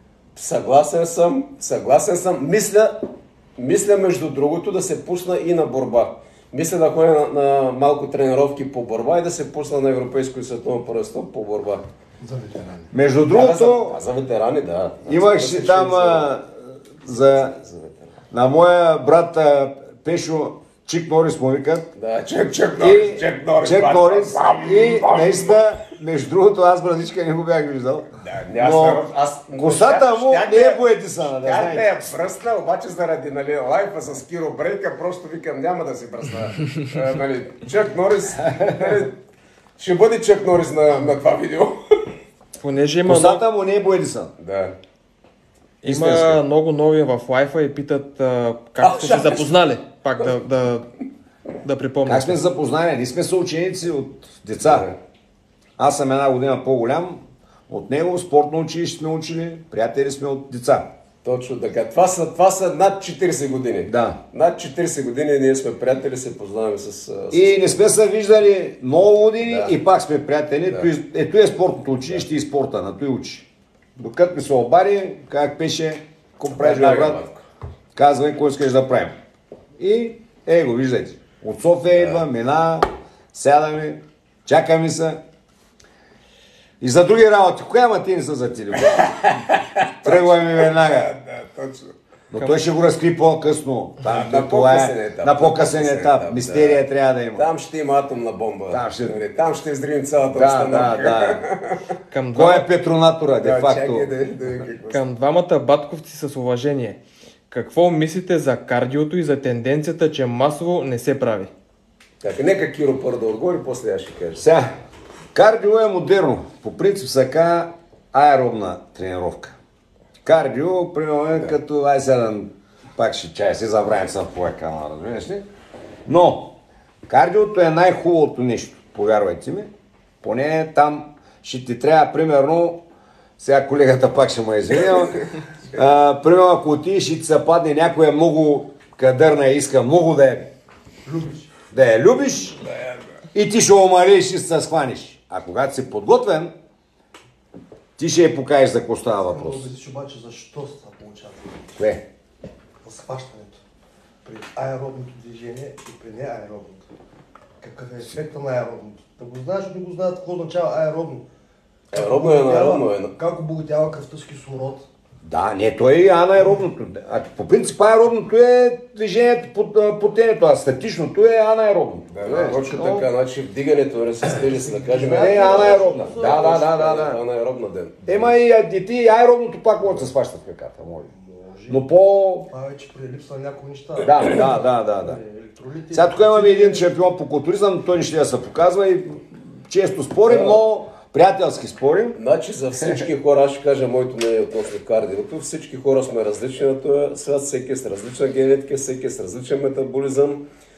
Съгласен съм. Мисля между другото да се пусна и на борба. Мисля да ходя на малко тренировки по борба и да се пусна на европейско и световно първенство по борба. За ветерани. Между другото, за ветерани, да. имах си там на моя брат Пешо Чик Норис му викат. Да, Чек Норис. И наистина, между другото, аз братичка не го бях виждал. Но косата му не е боядисана, да Тя знаете. не е пръсна, обаче заради нали, лайфа с Киро Брейка, просто викам няма да си пръсна. Нали, Чак Норис, нали, ще бъде Чак Норис на това видео. Понеже има, Косата му не е боядисана. Да. има много нови в лайфа и питат как сте се запознали. Пак да припомня. Как сме запознали? Ние сме съученици от деца. Аз съм една година по-голям от него, спортно училище сме учили, приятели сме от деца. Точно така. Това са над 40 години. Да. Над 40 години ние сме приятели, се познаваме с... И не сме се виждали много години и пак сме приятели. Ето е спортното училище и спорта, на той учи. Докато ми се обади, как пеше, какво правиш, брат, казвай, какво искаш да правим. И го виждайте. От София идва, мина, сядаме, чакаме се. И за други работи. Кога ти не са за телефон? Тръгваме веднага. Точно. Но той ще го разкри по-късно. На по-късен етап. Мистерия трябва да има. Там ще има атомна бомба. Там ще взривим цялата Да. Към Кой е Петронатора, де факто? Чакай Към двамата батковци с уважение. Какво мислите за кардиото и за тенденцията, че масово не се прави? Така, нека Киро първо да отговори, после аз ще кажа. Сега, кардио е модерно. По принцип са ка аеробна тренировка. Кардио, примерно, като пак ще чая, си забравям съм в твоя канал, разбираш ли? Но, кардиото е най-хубавото нещо, повярвайте ми. Поне там ще ти трябва, примерно, сега колегата пак ще ме извиня, примерно, ако отидеш и ти се падне някоя много кадърна и иска много да я любиш и ти ще омалиш и се схваниш. А когато си подготвен, ти ще я покажеш за какво става въпрос. Много зависи обаче защо се получава. Кое? Схващането. При аеробното движение и при неаеробното. Какъв е ефекта на аеробното? Да го знаеш, да го знаят какво означава аеробно. Аеробно е аеробно. Как обогатява кръвта с кислород? Да, не, той е анаеробното. По принцип аеробното е движението по тенето, а статичното е анаеробното. Да, точно така, значи вдигането е с тежест, да кажем. Не, анаеробна. Да. Анаеробна ден. Ема и аеробното пак може да се сваща в краката, може. Но Това вече при липса на някои неща. Да. Сега тук имаме един шампион по културизъм, той не ще да се показва и често спорим, но приятелски спорим. Значи за всички хора, аз ще кажа моето мнение относно кардиото. Всички хора сме различни на този свят, всеки е с различна генетика, всеки е с различен метаболизъм.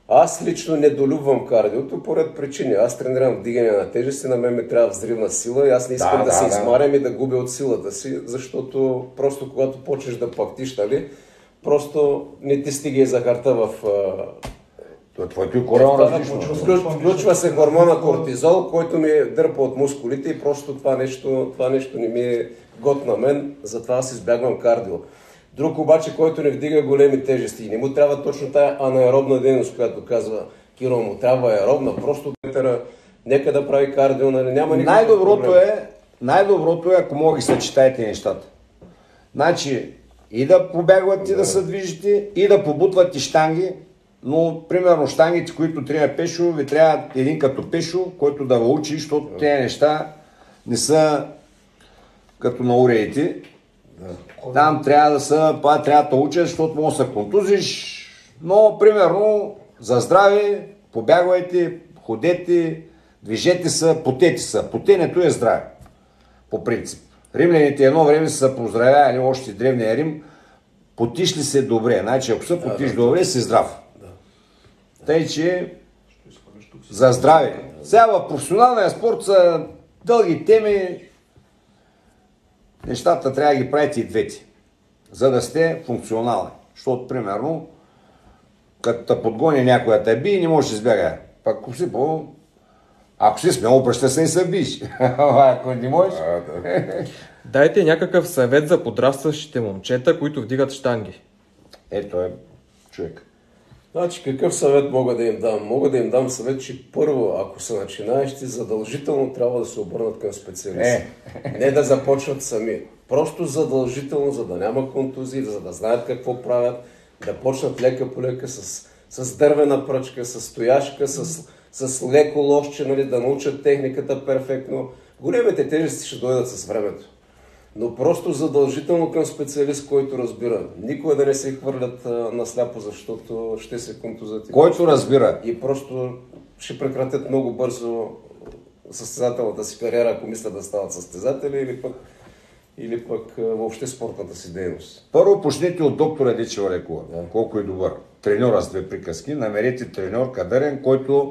Аз лично недолюбвам кардиото по ред причини. Аз тренирам вдигане на тежести, на мен ми трябва взривна сила и аз не искам да се измарям и да губя от силата си, защото просто когато почнеш да пактиш, нали, просто не ти стига и захарта в... Твоето и корено различно. Включва се хормона кортизол, който ми дърпа от мускулите и просто това нещо не ми е год на мен, затова аз избягвам кардио. Друг обаче, който не вдига големи тежести и не му трябва точно тая анаеробна дейност, която казва Киро, му трябва аеробна, просто нека да прави кардио, нали, няма никакъв проблем. Най-доброто е, ако мога ги съчетаете нещата. Значи, и да побягват и да се движите, и да побутват и щанги, но, примерно, щангите, които трябва пешо, ви трябва един като пешо, който да го учи, защото тези неща не са като на уредите. Там трябва да учиш, защото може да се контузиш, но, примерно, за здраве, побягвайте, ходете, движете се, потете се. Потенето е здраве, по принцип. Римляните едно време са поздравяли още древния Рим, потиш ли се добре. Значи, ако се потиш добре, си здрав. Тъй, че за здраве. Сега в професионалния спорт са дълги теми, нещата трябва да ги правите и двете, за да сте функционални. Защото, примерно, като те подгони някоя те би, не можеш да избяга. Пак ако си смел, обръща се и се биш. Ако не можеш... Дайте някакъв съвет за подрастващите момчета, които вдигат щанги. Ето е човек. Значи, какъв съвет мога да им дам? Мога да им дам съвет, че първо, ако са начинаещи, задължително трябва да се обърнат към специалисти. Не да започват сами. Просто задължително, за да няма контузии, за да знаят какво правят, да почнат лека по лека с дървена пръчка, с стояшка, с леко лошче, нали, да научат техниката перфектно. Големите тежести ще дойдат с времето. Но просто задължително към специалист, който разбира. Никога да не се хвърлят насляпо, защото ще се контузят. Който разбира. И просто ще прекратят много бързо състезателната си кариера, ако мислят да стават състезатели или пък въобще спортната си дейност. Първо почнете от доктора Дечева лекува. Колко е добър. Треньора с две приказки. Намерете треньор кадърен, който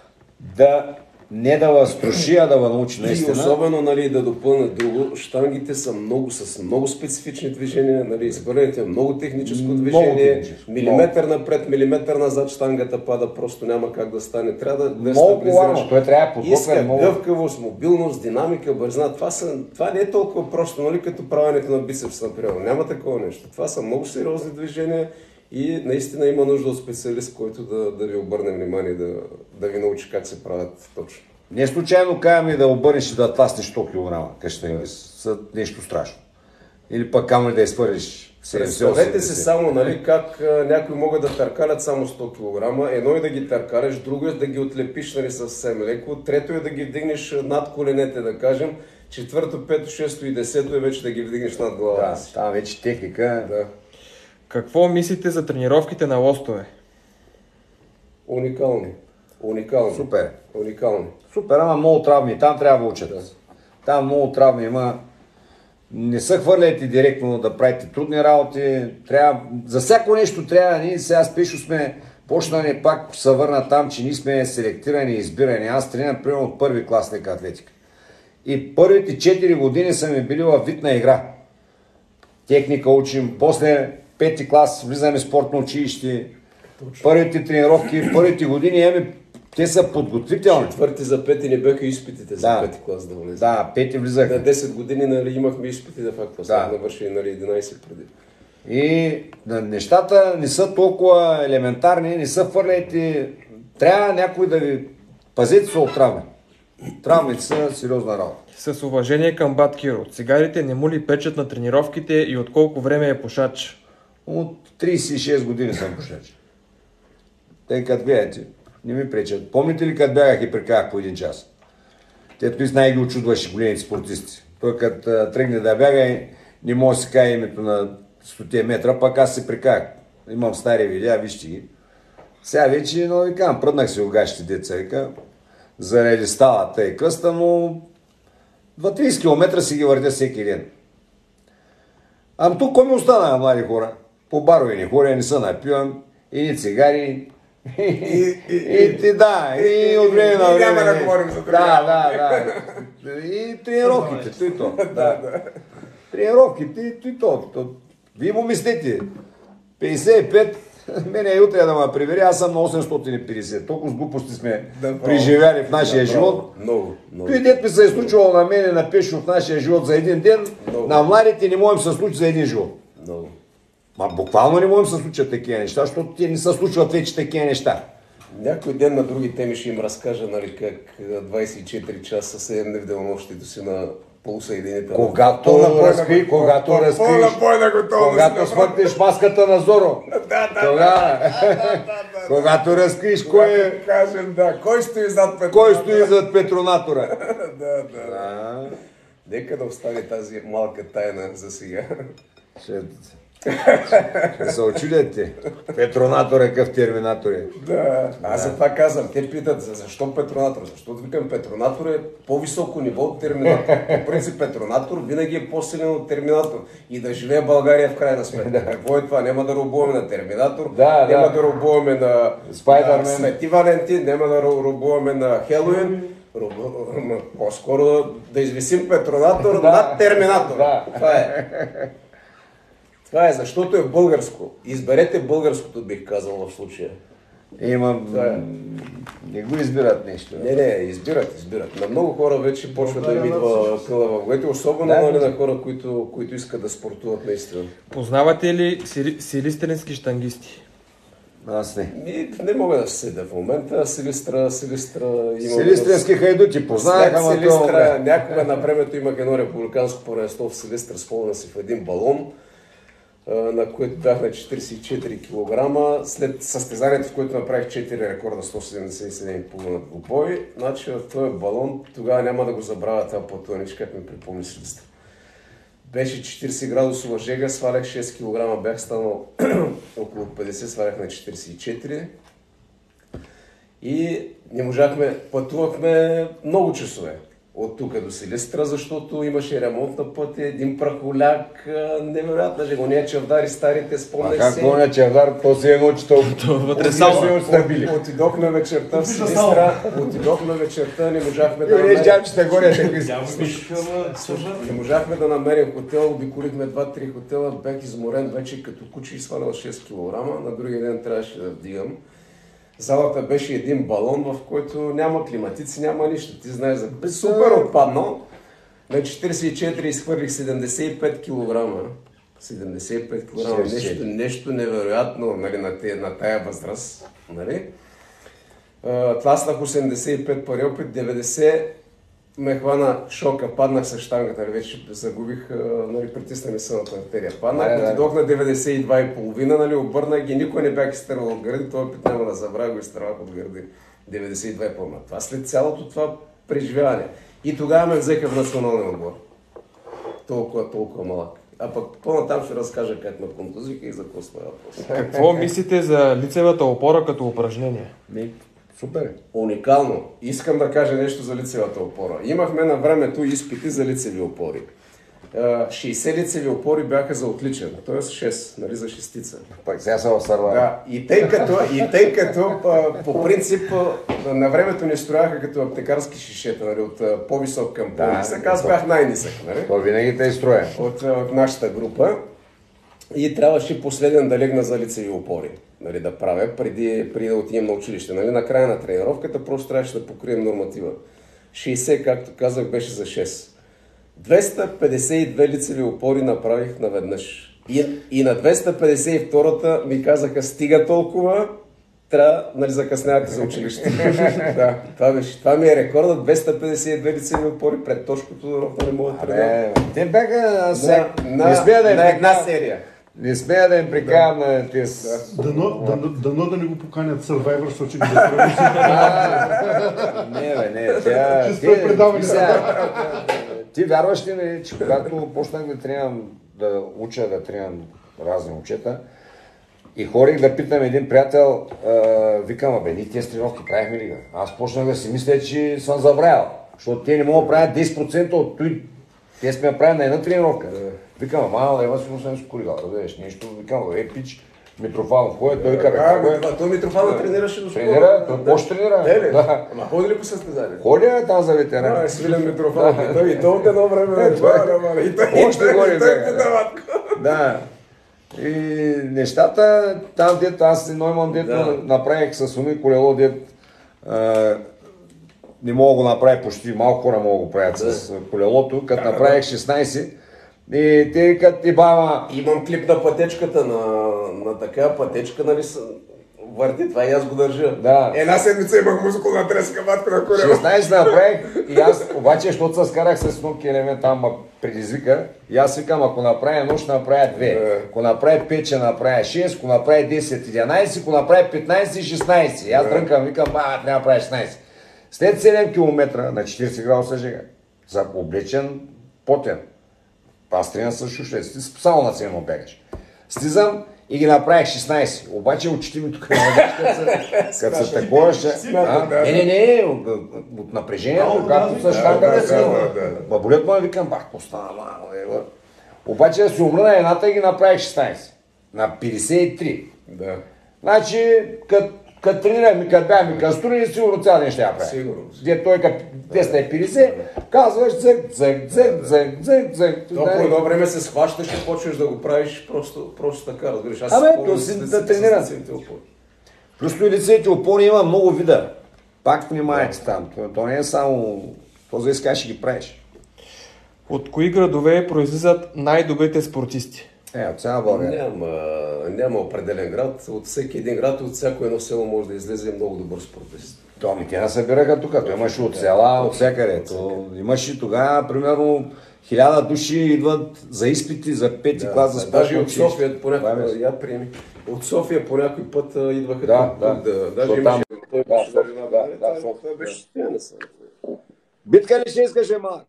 не да възструши, а да ви научи наистина. И особено, нали, да допълня друго, щангите са с много специфични движения, нали, изхвърлянето е много техническо движение, милиметър напред, милиметър назад щангата пада, просто няма как да стане. Трябва да стабилизираш. Той трябва да подготвя много. Гъвкавост, мобилност, динамика, бързина. Това не е толкова просто, нали, като правенето на бицепс, например. Няма такова нещо. Това са много сериозни движения. И наистина има нужда от специалист, който да ви обърне внимание, да ви научи как се правят точно. Не случайно казваме да обърнеш и да тласнеш 100 кг, къща са нещо страшно. Или пък камо да изхвърлиш 70-80. Представете си само, нали, как някои могат да търкалят само 100 кг. Едно е да ги търкалеш, друго е да ги отлепиш, нали, съвсем леко. Трето е да ги вдигнеш над коленете, да кажем. Четвърто, пето, шесто и десето е вече да ги вдигнеш над главата си. Там вече техника. Да. Какво мислите за тренировките на лостове? Уникални. Супер. Уникални. Супер, ама много травми. Там трябва да учат. Да. Там много травми има. Не се хвърляйте директно да правите трудни работи. За всяко нещо трябва. Ние сега спешно сме почнали пак се върна там, че ние сме селектирани и избирани. Аз тренирам примерно от първи клас лека атлетика. И първите 4 години са ми били във вид на игра. Техника учим. После 5 клас влизаме в спортно училище. Първите тренировки, първите години, те са подготвителни. Четвърти за пети не бяха изпитите за пети клас да влезе. Да, пети влизаха. На 10 години, нали, имахме изпити de facto, сега навършили, нали, 11 преди. И нещата не са толкова елементарни, не са хвърляйте. Трябва някой да ви пазите се от травми. Травмите са сериозна работа. С уважение към Бат Киро, цигарите не му ли печат на тренировките и от колко време е пушач? От 36 години съм пушач. Тъй като гледате, не ми пречат. Помните ли като бягах и прекарах по 1 час? Тето и знае ги очудваше големите спортисти. Той като тръгне да бяга, не може да се каже името на 100 метра, пак аз се прекарах. Имам стари видеа, вижте ги. Сега вече, но ви казвам, пръднах се огашите деца, заради сталата и къста, но 2-30 км си ги въртя всеки ден. Ам тук кой ми остана, млади хора? По барове не хора, не се напивам, и ни цигари, И ти да, и от време на време. Няма да говорим за това. Да. И тренировките, той то. Да. Тренировките, той то. Вие му мислете, 55, мене е утре да ме прибери, аз съм на 850. Толкова с глупости сме преживяли в нашия живот. Много. Той дет ми се е случвало на мене на пешо в нашия живот за един ден, на младите не можем се случи за един живот. Много. Ма буквално не можем се случат такива неща, защото те не се случват вече такива неща. Някой ден на други теми ще им разкажа, нали, как 24 часа се емне в денонощието си на полусъединително. Когато смъкнеш маската на Зоро. Когато разкриеш кой стои зад Петронатора. Кой стои зад Петронатора. Нека да остане тази малка тайна за сега. Ще се очудят те. Петронатор е къв терминатор е. Да, аз за това казвам. Те питат защо Петронатор. Защото викам Петронатор е по-високо ниво от Терминатор. По принцип Петронатор винаги е по-силен от Терминатор. И да живее България в крайна сметка. Какво е това? Няма да робуваме на Терминатор, няма да робуваме на Свети Валентин, няма да робуваме на Хелуин. По-скоро да извисим Петронатор над Терминатор. Това е, защото е българско. Изберете българското, бих казал в случая. Не го избират нещо. Не, избират. На много хора вече почва да им идва къла в главите, особено на хора, които искат да спортуват наистина. Познавате ли силистренски щангисти? Аз не. Не мога да се седя в момента. Силистра има... Силистренски хайдути познах, ама Силистра, някога на времето имах едно републиканско първенство в Силистра, спомням си в един балон, на което бях на 44 кг. След състезанието, в което направих 4 рекорда, 177,5 на двубой, значи в този балон, тогава няма да го забравя това пътуване, как ми припомни Силистра. Беше 40 градусова жега, свалях 6 кг, бях станал около 50, свалях на 44. И не можахме, пътувахме много часове от тук до Силистра, защото имаше ремонт на пътя, един прахоляк, невероятна жегония, чавдари старите, спомнях се. Какво не чавдар, то си е научител. Отидохме вечерта в Силистра, не можахме да намерим. Не можахме да намерим хотел, обиколихме 2-3 хотела, бях изморен вече като куче и свалял 6 кг, на другия ден трябваше да вдигам. Залата беше един балон, в който няма климатици, няма нищо. Ти знаеш, супер отпаднал. На 44 изхвърлих 75 кг. 75 кг, нещо невероятно, нали, на тая възраст. Нали? Тласнах 85 пари опит, 90 ме хвана шока, паднах с щангата, вече загубих, нали, притисна мисълната артерия. Паднах, отидох на 92,5, нали, обърнах ги, никой не бях изтървал от гърди, този път няма да забравя, го изтървах от гърди. 92,5. Това след цялото това преживяване. И тогава ме взеха в националния отбор. Толкова малък. А пък по-натам ще разкажа как ме контузиха и за какво става въпрос. Какво мислите за лицевата опора като упражнение? Супер. Уникално. Искам да кажа нещо за лицевата опора. Имахме на времето изпити за лицеви опори. 60 лицеви опори бяха за отличен, т.е. 6, нали, за шестица. Пак сега съм осървал. Да, и тъй като по принцип на времето ни строяха като аптекарски шишета, нали, от по-висок към по-нисък, аз бях най-нисък. Нали? То винаги те изстроя. От нашата група. И трябваше последен да легна за лицеви опори, нали, да правя, преди да отидем на училище. Нали, на края на тренировката просто трябваше да покрием норматива. 60, както казах, беше за 6. 252 лицеви опори направих наведнъж. И на 252-та ми казаха, стига толкова, трябва, нали, закъснявате за училище. Да, това ми е рекорда, 252 лицеви опори пред Тошкото, не мога да тренирам. Те бяха на една серия. Не смея да им прикавам на тези... Дано да не го поканят Survivor, защото ще ги Ти вярваш ли ми, че когато почнах да тренирам, да тренирам разни момчета и хорих да питам един приятел, викам, ние тези тренировки правихме ли? Аз почнах да си мисля, че съм забравял, защото те не могат да правят 10% от той. Те сме направили на една тренировка. Викам, лева си му съм скоригал, да видиш нещо. Викам, пич, Митрофанов ходят, той вика, той Митрофанов тренираше до скоро. тренира, той по-ще тренира. Да. Ама ходи ли по състезание? Ходя там за ветеран. Свилен Митрофанов, той и толкова едно време. Още горе да. И нещата, там дето аз имам дето направих с уми колело, дето не мога го направя почти, малко хора мога го правят с колелото, като направих 16 и те като ти баба... Имам клип на пътечката, на такава пътечка, нали върти, това и аз го държа. Да. Една седмица имах музикална треска матка на колело. 16 направих и аз обаче, защото се скарах с Ноки елемент, там ме предизвика и аз викам, ако направя едно, ще направя 2. Ако направя 5, ще направя 6, ако направя 10, 11, ако направя 15 и 16. И аз дрънкам, викам, трябва да направя 16. След 7 км на 40 градуса жега, за облечен, потен. Аз тренирам с шушец, ти само на цено бегаш. Слизам и ги направих 16. Обаче очите ми тук като са такова ще... Не, от напрежението, както са штангата си. Бабулят му викам, бах, постана малко. Обаче да се умра на едната и ги направих 16. На 53. Значи, като тренирахме, като бяхме каструни, сигурно цял ден ще я правя. Сигурно. Де той като 250, казваш дзък. То по едно време се схващаш и почваш да го правиш просто така, разбираш. То си да тренира. Просто и лицевите опори има много вида. Пак внимайте там. То не е само... То за иска ще ги правиш. От кои градове произлизат най-добрите спортисти? От цяла България. Няма определен град. От всеки един град, от всяко едно село може да излезе много добър спортист. Те насъбираха тук. Той имаше от села, от всякъде. Имаше тогава, примерно, 1000 души идват за изпити, за 5 клас за спорт. Даже от София От София по някой път идваха тук. Даже имаше... Това беше стояне са. Битка ли ще искаше малък?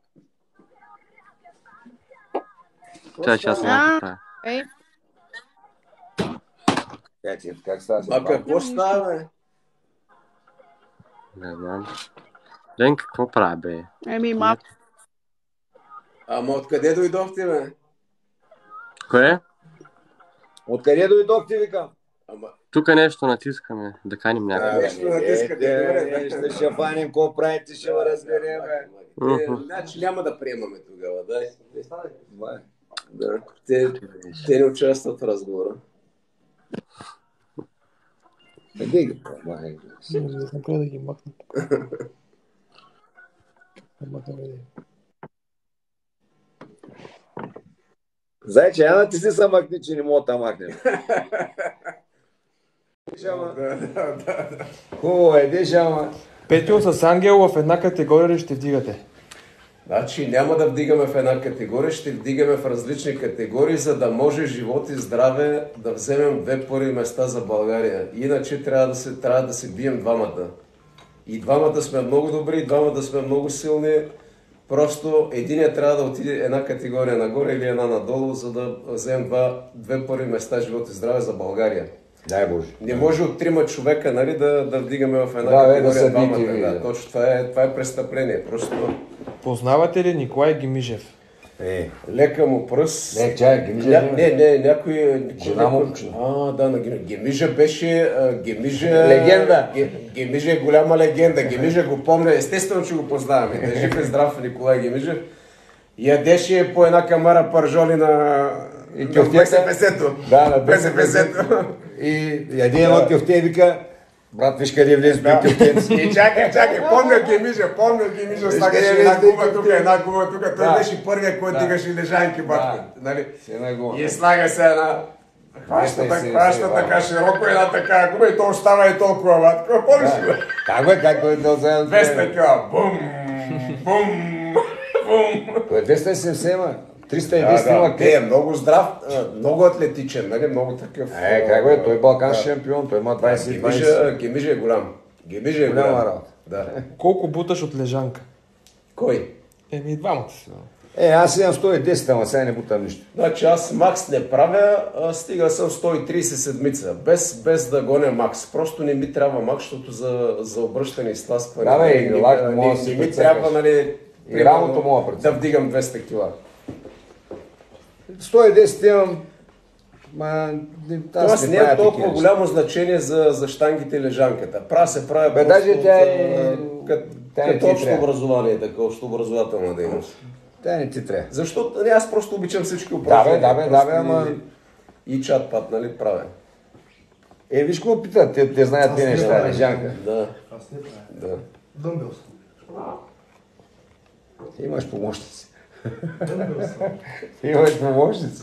Аз няма да правя. Как става? Какво става, бе? Не знам. Лен, какво прави, бе? Малко. Ама откъде дойдохте, бе? Кое? Откъде дойдохте, викам? Тук нещо натискаме, да каним някакво. Нещо натискате, ще фаним, какво правите, ще го разберем, бе. Значи няма да приемаме тогава, да. Те не участват в разговора. Не знам къде да ги махнат. Зайче, ана ти си са махни, че не мога да махнем. Хубаво е, дежама. Петио с Ангел в една категория ли ще вдигате? Значи няма да вдигаме в една категория, ще вдигаме в различни категории, за да може живот и здраве да вземем 2 първи места за България. Иначе трябва да се бием двамата. И двамата сме много добри, и двамата сме много силни. Просто единият трябва да отиде една категория нагоре или една надолу, за да вземем 2 първи места живот и здраве за България. Дай Боже. Не може от 3 човека, нали, да вдигаме в една категория двамата. Точно това е престъпление. Просто... Познавате ли Николай Гемижев? Лека му пръст. Гемижев. Не, някой... Жена му. Гемижа беше... Легенда. Гемижа е голяма легенда. Гемижа го помня. Естествено, че го познаваме. Да жив и здрав Николай Гемижев. Ядеше по една камара пържоли на БСП-сето. Да, на БСП-сето. И един едно кюфте и вика, брат, виж къде влез бил кюфтенци. И чакай, помня Гемижа, слагаше една губа тук, той беше първият, който дигаше лежанки, батко. И слага се една хваща така широко, една така губа и то остава и толкова, батко. Помниш ли? Как той да вземе? 200 кила, бум. Той е 270, ма. 310 има Те е много здрав, много атлетичен, нали, много такъв. Как бе, той е балкански шампион, той има 20. Гемижа е голям. Гемижа е голям. Да. Колко буташ от лежанка? Кой? Двамата си. Аз имам 110, ама сега не бутам нищо. Значи аз макс не правя, стига съм 130 седмица, без да гоня макс. Просто не ми трябва макс, защото за обръщане и сласкване. Не ми трябва, нали, и рамото мога да вдигам 200 кила. 110 имам Тоест не е толкова голямо значение за щангите и лежанката. Се прави Бе, даже тя е... като общо образование, така общо образователна дейност. Тя не ти трябва. Защото аз просто обичам всички упражнения. Да, ама... И чат-пат, нали, правя. Виж какво питат, те знаят тези неща, лежанка. Да. Аз не правя. Да. Дъмбел съм. Имаш помощници. Дъмбел съм. Имаш помощници.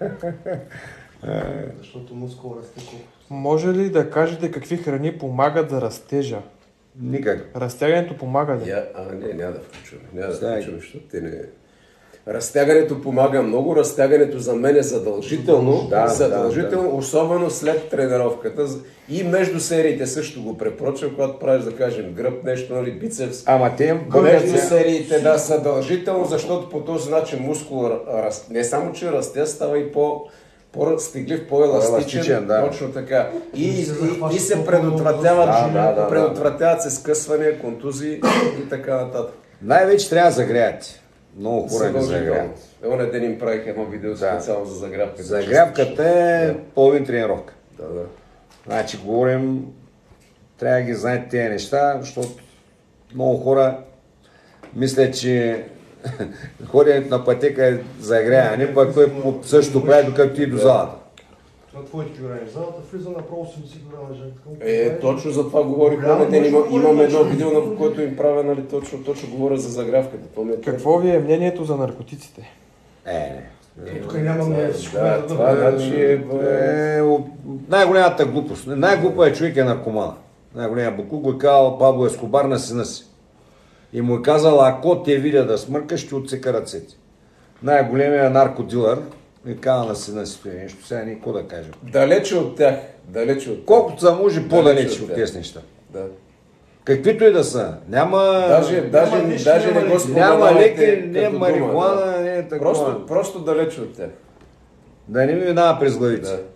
Защото мускул расте колко. Може ли да кажете какви храни помагат за растежа? Никак. Разтягането помага ли? Не, няма да включваме. Няма да включваме, защото те не... Разтягането помага много, разтягането за мен е задължително, особено след тренировката и между сериите също го препоръчвам, когато правиш, да кажем, гръб, нещо, нали, бицепс. Ама те между сериите, задължително, защото по този начин мускул не само, че расте, става и по-стиглив, по-еластичен, точно така. И се предотвратяват се скъсвания, контузии и така нататък. Най-вече трябва да загреят. Много хора не загряват. Оня ден им правих едно видео специално за загрявката. Загрявката е половин тренировка. Да. Значи говорим, трябва да ги знаете тези неща, защото много хора мислят, че ходенето на пътека е загряване, пък той също прави докато ти до залата. На твоите килограми в залата влиза направо 80 кг жертва. Точно за това говорих. Имам едно видео, на което им правя, нали, точно говоря за загрявката. Какво ви е мнението за наркотиците? Тук нямаме това значи най-голямата глупост. Най-глупа човек е наркомана. Най-голямия буклук го е казал Пабло Ескобар на сина си. И му е казал, ако те видя да смъркаш, ще отсека ръцете. Най-големия наркодилър и каза на сина си това нещо, сега никой да кажем. Далече от тях. Колкото са може по-далече от тези неща. Да. Каквито и да са. Няма... Даже не го няма леки, не марихуана, не такова. Просто далече от тях. Да не ми минава през главите. Да.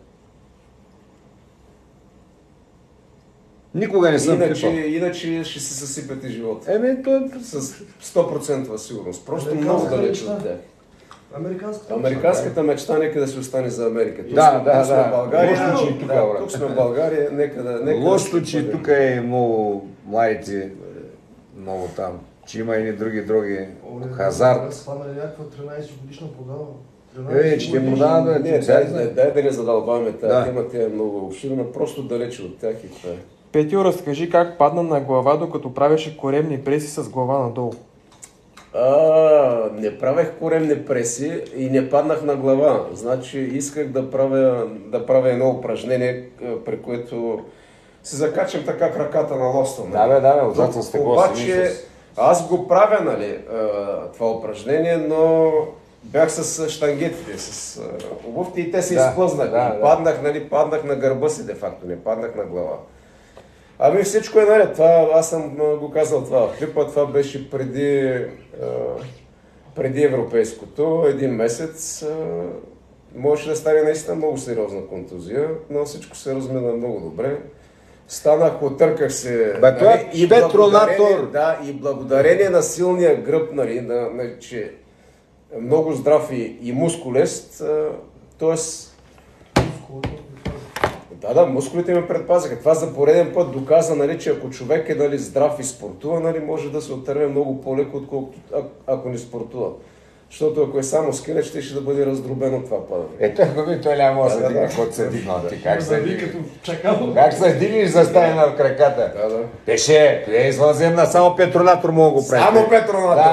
Никога не съм пипал. Иначе ще се съсипете живота. С 100% сигурност. Просто много далече от тях. Американската мечта нека да се остане за Америка. Тук сме в България, нека да... Лошото, че тук е много младите, много там, че има и други дроги, хазарт. Станали някаква 13 годишна продава. Че те продават, дай да не задълбаваме тази тема, тя е много обширна, просто далече от тях и това е. Петио, разкажи как падна на глава, докато правеше коремни преси с глава надолу. Не правех коремни преси и не паднах на глава. Значи исках да правя едно упражнение, при което се закачам така краката на лоста. отзад с тегло. Обаче аз го правя, нали, това упражнение, но бях с щангетите, с обувки и те се изплъзнаха. Паднах на гърба си, де факто, не паднах на глава. Ами всичко е наред. Аз съм го казал това в клипа, това беше преди европейското, един месец. Можеше да стане наистина много сериозна контузия, но всичко се размина много добре. Станах, отърках се. И Петронатор! И благодарение на силния гръб, нали, че много здрав и мускулест, т.е. мускулите ме предпазиха. Това за пореден път доказа, нали, че ако човек е, нали, здрав и спортува, нали, може да се отърве много по-леко, отколкото ако не спортува. Защото ако е само скелет, ще да бъде раздробено това падане. Той няма да се дигне, който се дигна. Как се дигнеш за стане в краката? Пеше, е извънземна, само Петронатор мога го прави. Само Петронатор!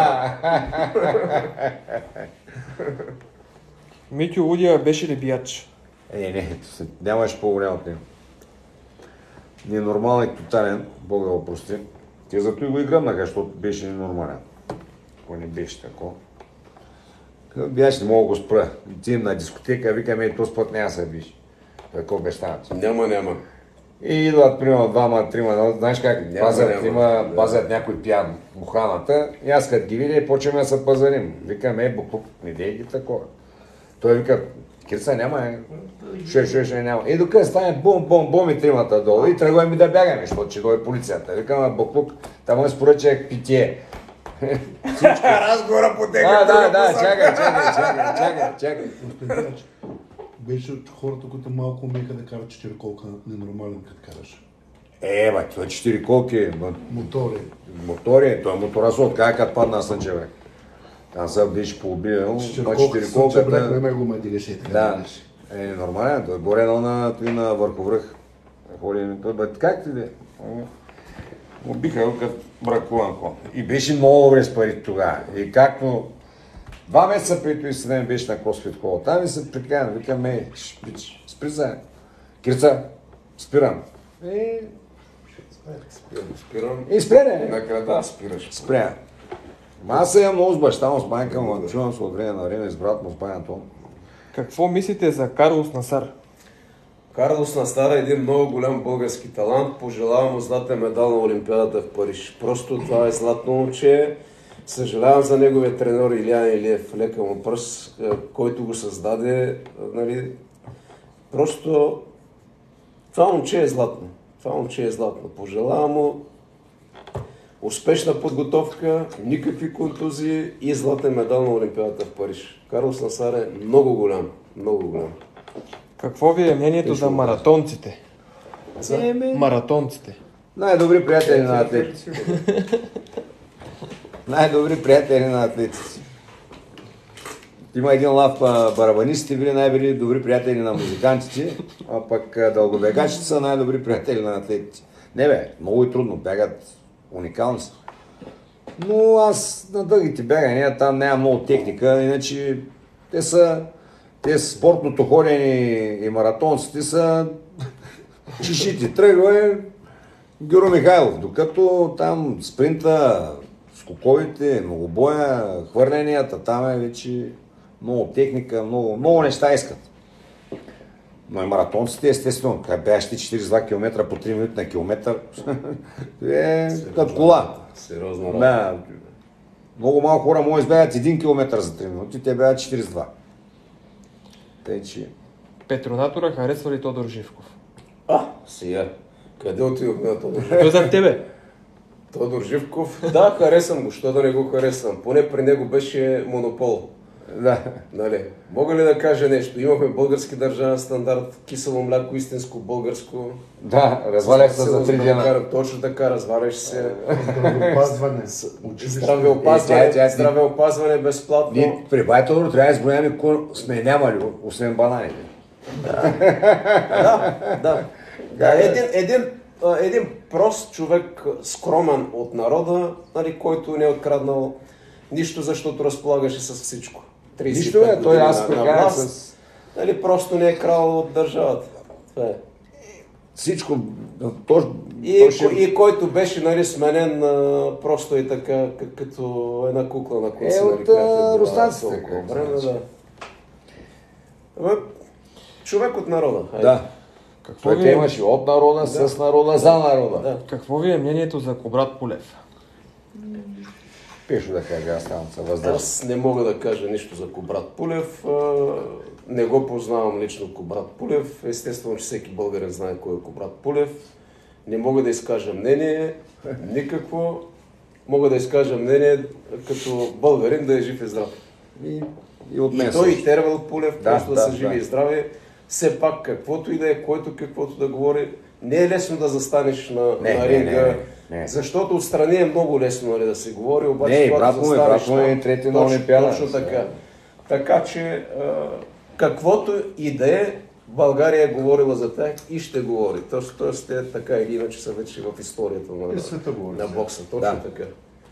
Митю Лудия беше ли биач? Нямаш по-голям от него. Ненормален и тотален, Бога го прости. Те зато и го и гръмнаха, защото беше ненормален. Ако не беше такова. Биач не мога да го спра. Отидем на дискотека, викаме, този път няма да се биш. Какво беше станато? Няма. И идват, примерно, двама, трима, знаеш как пазят някой пиян буханата, и аз като ги видя и почваме да се пазарим. Викаме, буклук, не дей ги такова. Той вика, Кирца няма, ще няма. И докъде стане бум и тримата долу и тръгваме да бягаме, защото ще дойде полицията. Викаме, буклук, там е споръчах питие. Разговора по тега. Чакай. беше от хората, които малко умееха да карат четириколка ненормален, като караш. Това 4 колки. Мотори. Той моторасот, как падна на Слънчеве. Там сега беше поубил. Слънчев бряг на него ме дигаше. Да. Нормален, той горе на върховръх. Как ти де? Убиха като бракуван кон. И беше много добре с пари тогава. И както 2 месеца преди и седем беше на кросфит хола. Там и се прикляна, викам, спри заедно. Кирца, спирам. Спирам. И спря. Накрая да, спираш. Спря. Аз съм много с баща му, с майка му, чувам се от време на време, с брат му, с бай Антон. Какво мислите за Карлос Насар? Карлос Насар е един много голям български талант. Пожелавам му златен медал на Олимпиадата в Париж. Просто това е златно момче. Съжалявам за неговия треньор Илиян Илиев, лека му пръст, който го създаде. Нали. Просто това момче е златно. Пожелавам му успешна подготовка, никакви контузии и златен медал на Олимпиадата в Париж. Карлос Насар е много голям. Какво ви е мнението за маратонците? Маратонците. Най-добри приятели на атлетици. Има един лав барабанистите били най-били добри приятели на музикантите, а пък дългобегачите са най-добри приятели на атлетици. Много и трудно, бягат уникални са. Но аз на дългите бягания, там няма много техника, иначе те спортното ходене и маратонците са чешити. Тръгва Геро Михайлов, докато там спринта, скоковите, многобоя, хвърленията, там е вече много техника, много неща искат. Но и маратонците, естествено, как бягаш ти 42 км по 3 минути на километър, като кола. Сериозна работа. Да. Много малко хора могат да избягат 1 км за 3 минути, те бягат 42. Тъй, че... Петронатора харесва ли Тодор Живков? Сега. Къде отидохме на Тодор Живков? Той за тебе. Тодор Живков, да, харесвам го, що да не го харесвам. Поне при него беше монопол. Да. Нали? Мога ли да кажа нещо? Имахме български държавен стандарт, кисело мляко, истинско българско. Да, развалях се за 3 дена. Точно така, разваляш се. Здравеопазване. Здравеопазване безплатно. Ние при Байтодор трябва да изброяваме какво сме нямали, освен бананите. Да. Един прост човек, скромен от народа, нали, който не е откраднал нищо, защото разполагаше с всичко. Нищо е, той аз прекарам с... Нали, просто не е крал от държавата. Това е. Всичко... И който беше, нали, сменен просто и така, като една кукла на коси. От руснаците. Човек от народа. Да. Той имаше от народа, с народа, за народа. Да. Какво ви е мнението за Кобрат Полев? Пишу да кажа, аз там се въздържам. Аз не мога да кажа нищо за Кобрат Полев. Не го познавам лично Кобрат Полев. Естествено, че всеки българин знае кой е Кобрат Полев. Не мога да изкажа мнение, никакво. Мога да изкажа мнение като българин да е жив и здрав. И от мен. И той и Тервел Полев, просто да са живи и да. здрави. Все пак, каквото и да е, който каквото да говори, не е лесно да застанеш на ринга. Не. Защото отстрани е много лесно, нали, да се говори, обаче Не, брат му е трети на Олимпиада. Точно така. Така че, каквото и да е, България е говорила за тях и ще говори. Тоест, те така или иначе са вече в историята на бокса. Точно така.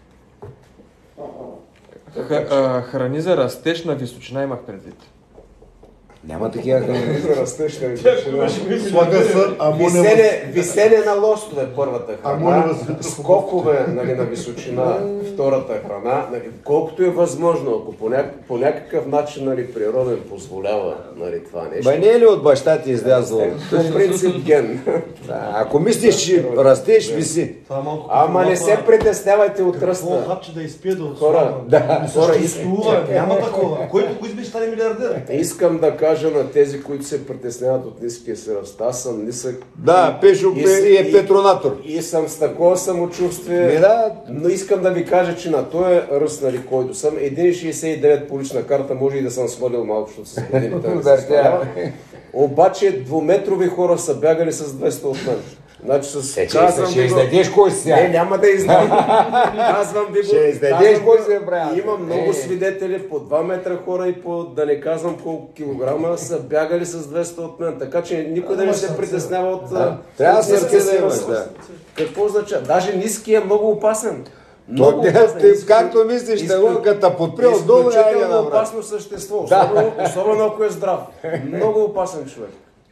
Храни за растеж на височина имах предвид. Няма такива храни. За растеж на височина. Слага се Висене на лостове първата храна, Амонева с скокове, нали, на височина втората храна, нали, колкото е възможно, ако по някакъв начин, нали, природен позволява, нали, това нещо. Не е ли от баща ти излязло? По принцип ген. Ако мислиш, че растеш, виси. Ама не се притеснявайте от ръста. Хапче да изпие да Хора, няма такова. Който го избиш, стане милиардер. Искам да кажа на тези, които се притесняват от ниския си ръст. Аз съм нисък. Да, Пешо е петронатор. И съм с такова самочувствие. Но искам да ви кажа, че на този ръст, нали, който съм, 1,69 по лична карта, може и да съм свалил малко, защото с годините. Обаче двуметрови хора са бягали с 200 от мен. Значи ще издадеш кой си. Не, няма да издам. Казвам ви го. Ще издадеш кой си, брат. Има много свидетели по 2 метра хора и по, да не казвам колко килограма, са бягали с 200 от мен. Така че никой да не се притеснява от... Трябва сърце да имаш, Какво означава? Даже ниски е много опасен. Както мислиш, като подпри отдолу, изключително опасно същество, особено ако е здрав. Много опасен човек.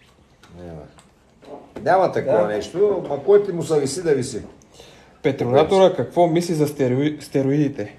Няма такова нещо, а който му се виси, да виси. Петронатора какво мисли за стероидите?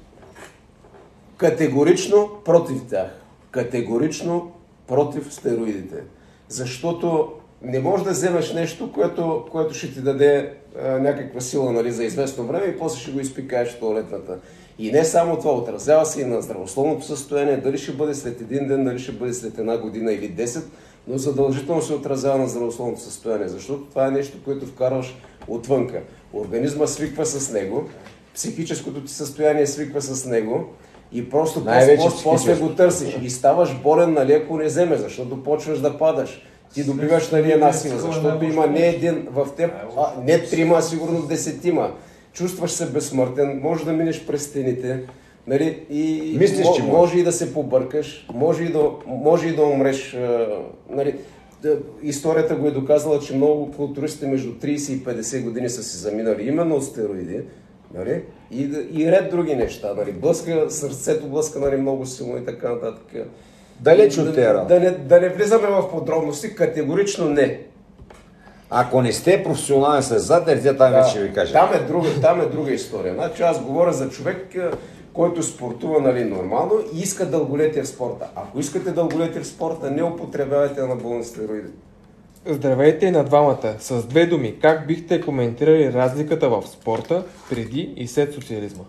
Категорично против тях. Категорично против стероидите. Защото не можеш да вземеш нещо, което ще ти даде някаква сила, нали, за известно време и после ще го изпикаеш в тоалетната. И не само това, отразява се и на здравословното състояние, дали ще бъде след един ден, дали ще бъде след една година или 10, но задължително се отразява на здравословното състояние, защото това е нещо, което вкарваш отвънка. Организма свиква с него, психическото ти състояние свиква с него и просто после го търсиш и ставаш болен, нали, ако не вземе, защото почваш да падаш. Ти добиваш, нали, една сила, защото има не един в теб, не 3, а сигурно 10. Чувстваш се безсмъртен, можеш да минеш през стените, нали, и мислиш, че може и да се побъркаш, може и да умреш. Нали. Историята го е доказала, че много културисти между 30 и 50 години са си заминали именно от стероиди, нали, и ред други неща. Нали. Сърцето блъска, нали, много силно и така нататък. Далеч от тера. Да не влизаме в подробности, категорично не. Ако не сте професионален състезател, там вече ви кажа. Там е друга история. Значи аз говоря за човек, който спортува, нали, нормално и иска дълголетие в спорта. Ако искате дълголетие в спорта, не употребявайте анаболни стероиди. Здравейте на двамата. С 2 думи, как бихте коментирали разликата в спорта преди и след социализма?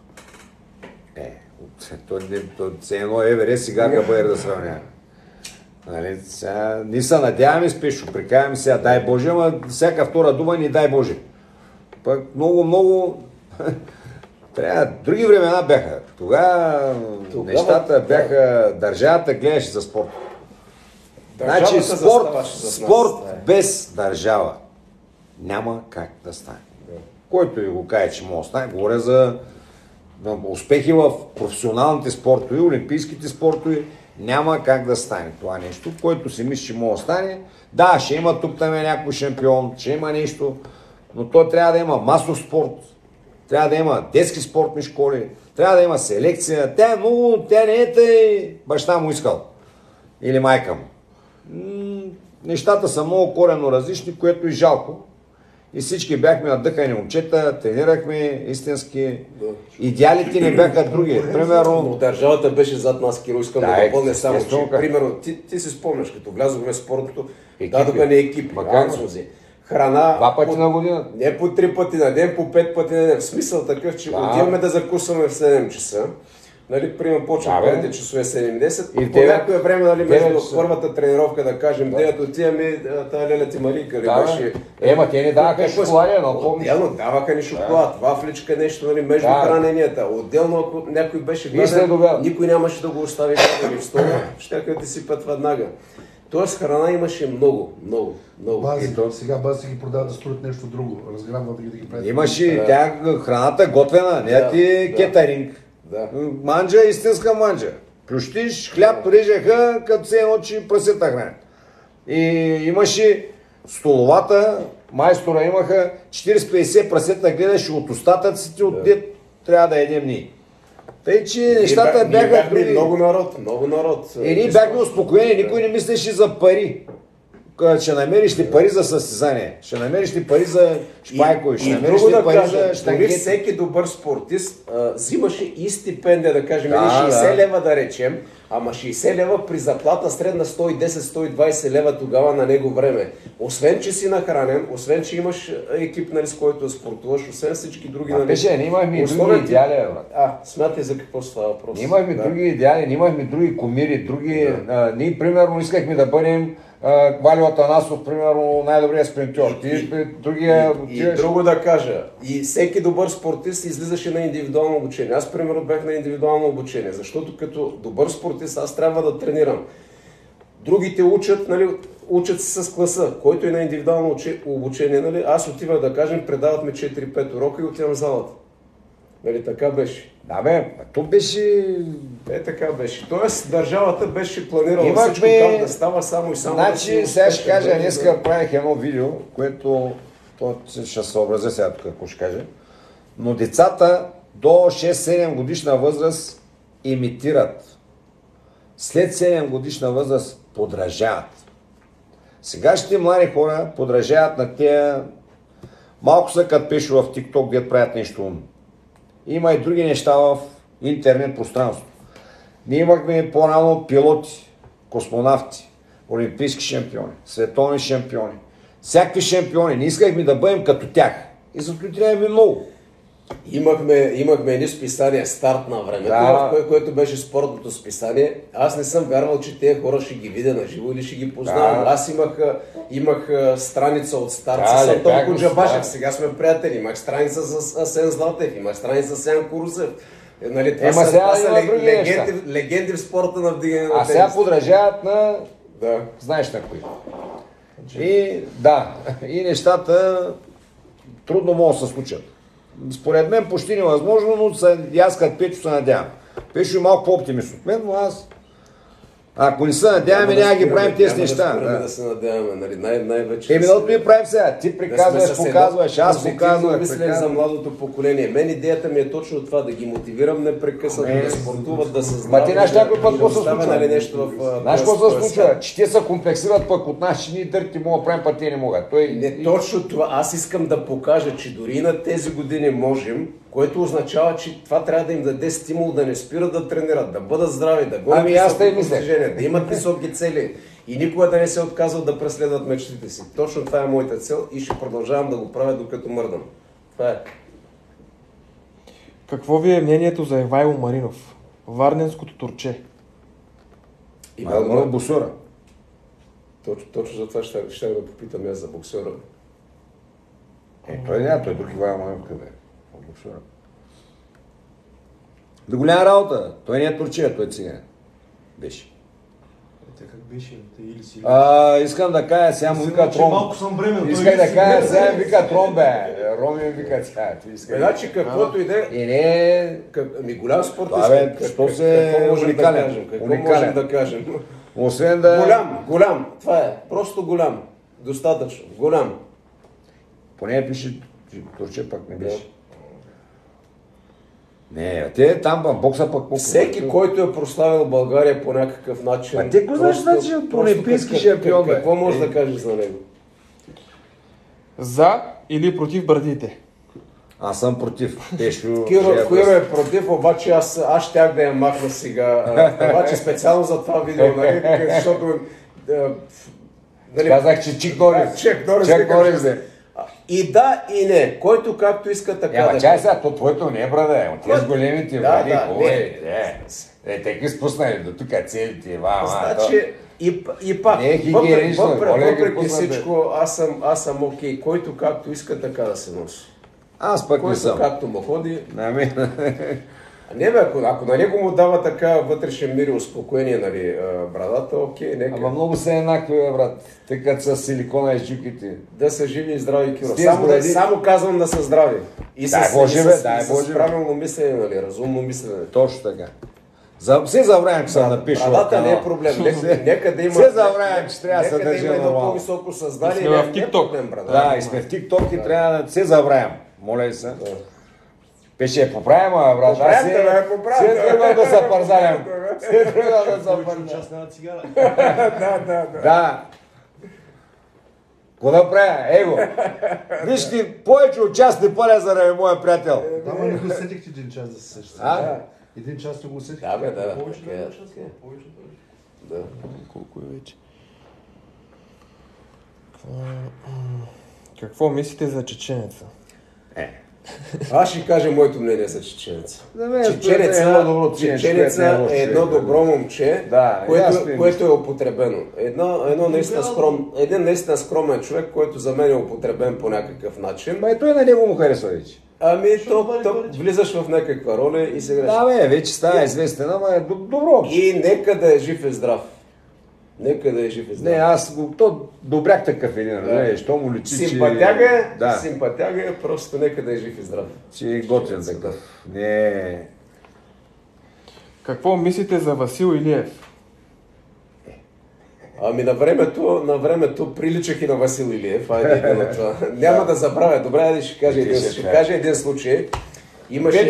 Все едно Еверест сега Габаер да сравнява. Нали, ние се надяваме спешно, прикаваме сега, дай Боже, ама всяка втора дума ни дай Боже. Пък много трябва, други времена бяха. Тогава нещата бяха, държавата гледаше за спорт. Значи спорт без държава няма как да стане. Който ви го каже, че може да стане, говоря за успехи в професионалните спортове, олимпийските спортове, няма как да стане това нещо, който си мисли, че може да стане. Да, ще има тук там някой шампион, ще има нещо, но то трябва да има масов спорт, трябва да има детски спортни школи, трябва да има селекция. Тя не е тъй баща му искал или майка му. Нещата са много коренно различни, което е жалко. И всички бяхме надъхани момчета, тренирахме истински. Идеалите не бяха други. Примерно... Но държавата беше зад нас, Киро, искам да допълня само, че примерно ти си спомняш, като влязохме в спортното, дадоха ни екип, ансузи. Храна... 2 пъти на година. Не по 3 пъти на ден, по 5 пъти на ден. В смисъл такъв, че отиваме да закусваме в 7 часа. Нали, примерно почва първите часове 7-10 и по някое време, нали, между първата тренировка, да кажем, 9 отиваме, тази леля ти Марика ли беше... те ни даваха шоколади, но помниш? Отделно даваха ни шоколад, вафличка, нещо, нали, между храненията. Отделно, ако някой беше гладен, никой нямаше да го остави гладен в стола, щяха да си път веднага. Тоест храна имаше много. Сега бази ги продават да строят нещо друго, разграбват да ги правят. Имаше храната готвена, не ти кетеринг. Да. Манджа, истинска манджа. Плющиш, хляб режеха, като се едно, че прасета хранят. И имаше столовата, майстора имаха 40-50 прасета, гледаше от остатъците, от дет трябва да едем ние. Тъй, че нещата бяха други. Много народ. Ние бяхме успокоени, никой не мислеше за пари. Ще намериш ли пари за състезание, ще намериш ли пари за шпайкови, ще намериш ли пари за щангети. Всеки добър спортист взимаше и стипендия, да кажем, 60 лева да речем, ама 60 лева при заплата средна 110-120 лева тогава на него време. Освен, че си нахранен, освен, че имаш екип, нали, с който спортуваш, освен всички други... Ние имахме и други идеали, брат. Смятай за какво става въпрос. Ние имахме други идеали, имахме други кумири, ние примерно искахме да бъдем Валио Атанасов, примерно, най-добрият спринтьор. И друго да кажа, и всеки добър спортист излизаше на индивидуално обучение. Аз, примерно, бях на индивидуално обучение, защото като добър спортист аз трябва да тренирам Другите учат, нали, учат се с класа, който е на индивидуално обучение. Нали, аз отивах да кажем, предават ме 4-5 урока и отивам в залата. Нали, така беше. Да бе, то беше... Така беше. Тоест държавата беше планирала Имахме... всичко как да става само и само значи, да си... сега ще кажа, днеска правих едно видео, което ще съобразя сега тук, ако ще кажа. Но децата до 6-7 годишна възраст имитират. След 7 годишна възраст подражават. Сегашните млади хора подражават на тея... Малко са като пише в TikTok, где правят нещо умно. Има и други неща в интернет пространство. Ние имахме по-рано пилоти, космонавти, олимпийски шампиони, световни шампиони, всякакви шампиони. Не искахме да бъдем като тях. И зато трябваме много. Имахме едни списания Старт на времето, Да. което беше спортното списание. Аз не съм вярвал, че тези хора ще ги видя на живо или ще ги познавам. Да. Аз имах страница от Старт Да, с Антон бяхме Коджабашев. да. Сега сме приятели. Имах страница с Асен Златев, имах страница с Ян Курусев. Нали, Ема сега има други легенди в спорта на вдигане на А сега тенис. подражават на... Да. Знаеш на кои. И да, и нещата трудно могат да се случат. Според мен почти невъзможно, но и аз като Печо се надявам. Печо е малко по-оптимист от мен, но аз... Ако не се надяваме, няма ги правим тези неща. Да се надяваме, нали, най-вече... Ами ми правим сега. Ти приказваш, показваш, аз показвам. Мисля за младото поколение. Мен идеята ми е точно това, да ги мотивирам непрекъснато, да спортуват, да създават. Ма ти знаеш някой път какво се случва? Нали, нещо в... Знаеш какво се случва? Че те се комплексират пък от нас, че ние дърти могат да правим, път те не могат. Не точно това. Аз искам да покажа, че дори на тези години можем, което означава, че това трябва да им даде стимул да не спират да тренират, да бъдат здрави, да гонят високи постижения, да имат високи цели и никога да не се отказват да преследват мечтите си. Точно това е моята цел и ще продължавам да го правя докато мърдам. Това е. Какво ви е мнението за Ивайло Маринов? Варненското турче. Ивайло боксера. Точно за това ще да попитам аз за боксера. Той няма, той друг Ивайло Маринов къде е. Боксера. Да голяма работа. Той не е турчия, той е циган. Беше. Те как беше? Те или си... Искам да кажа, сега му вика Тром. Малко съм бремен. Искам да кажа, сега ми вика Тром, бе. Роми ми вика сега. Значи каквото и да е... И не... Ами голям спортист. Да, бе, що се Какво можем да уникален? кажем? Какво Уникален. можем да кажем? Освен да... Голям. Това е. Просто голям. Достатъчно. Голям. Поне пише турче, пък не беше. Не, те там в бокса пък... Всеки, който е прославил България по някакъв начин... А те го знаеш, значи по олимпийски шампион, бе. Какво можеш да кажеш за него? За или против брадите? Аз съм против. Тежко... Киро е против, обаче аз щях да я махна сега. Обаче специално за това видео, нали? Защото... Нали, казах, че Чик Норис. Чик Норис. И да, и не. Който както иска, така да. Чай сега, то твоето не е, брада. От тези големите бради, теки спуснали до тук целите. Значи, и пак, въпреки всичко, аз съм окей. Който както иска, така да се носи. Аз пък не съм. Който както му ходи. Не бе, ако на него му дава така вътрешен мир и успокоение, нали, брадата, окей, нека. Ама много са еднакви, бе, брат. Те като са силикона и жуките. Да са живи и здрави, Киро. Бради... Само казвам да са здрави. И с правилно мислене, нали, разумно мислене. Точно така. Все забравям, че съм напишу. Брадата не е проблем. Нека да има... Все забравям, че трябва да се държи едно нормално. по-високо създание. Сме в TikTok. Да, и сме в TikTok и трябва да се забравям. Моля ви се. Пеше поправим, брат. Все тръгвам да се парзалям. Все тръгвам да се парзалям. Част на цигара. Да. Какво да правя? Его. Виж ти, повече от час не паля заради моя приятел. Да, ма не го усетихте един час да се сещате. Един час не го усетихте. Да, бе, да. Повече да един час. Повече да. Колко е вече? Какво мислите за чеченеца? Аз ще кажа моето мнение за чеченеца. Чеченеца е едно добро момче, което е употребено. Един наистина скромен човек, който за мен е употребен по някакъв начин. Ма и той на него му харесва вече. Ами, то влизаш в някаква роля и се грешиш. Да, бе, вече става известен, ама е добро. И нека да е жив и здрав. Нека да е жив и здрав. Не, аз го... То добряк такъв един, разбираш, що му личи, Симпатяга е, просто нека да е жив и здрав. че е готин такъв. Не... Какво мислите за Васил Илиев? Ами на времето приличах и на Васил Илиев, айде на това. Няма да забравя, добре, ще кажа един случай. Имаше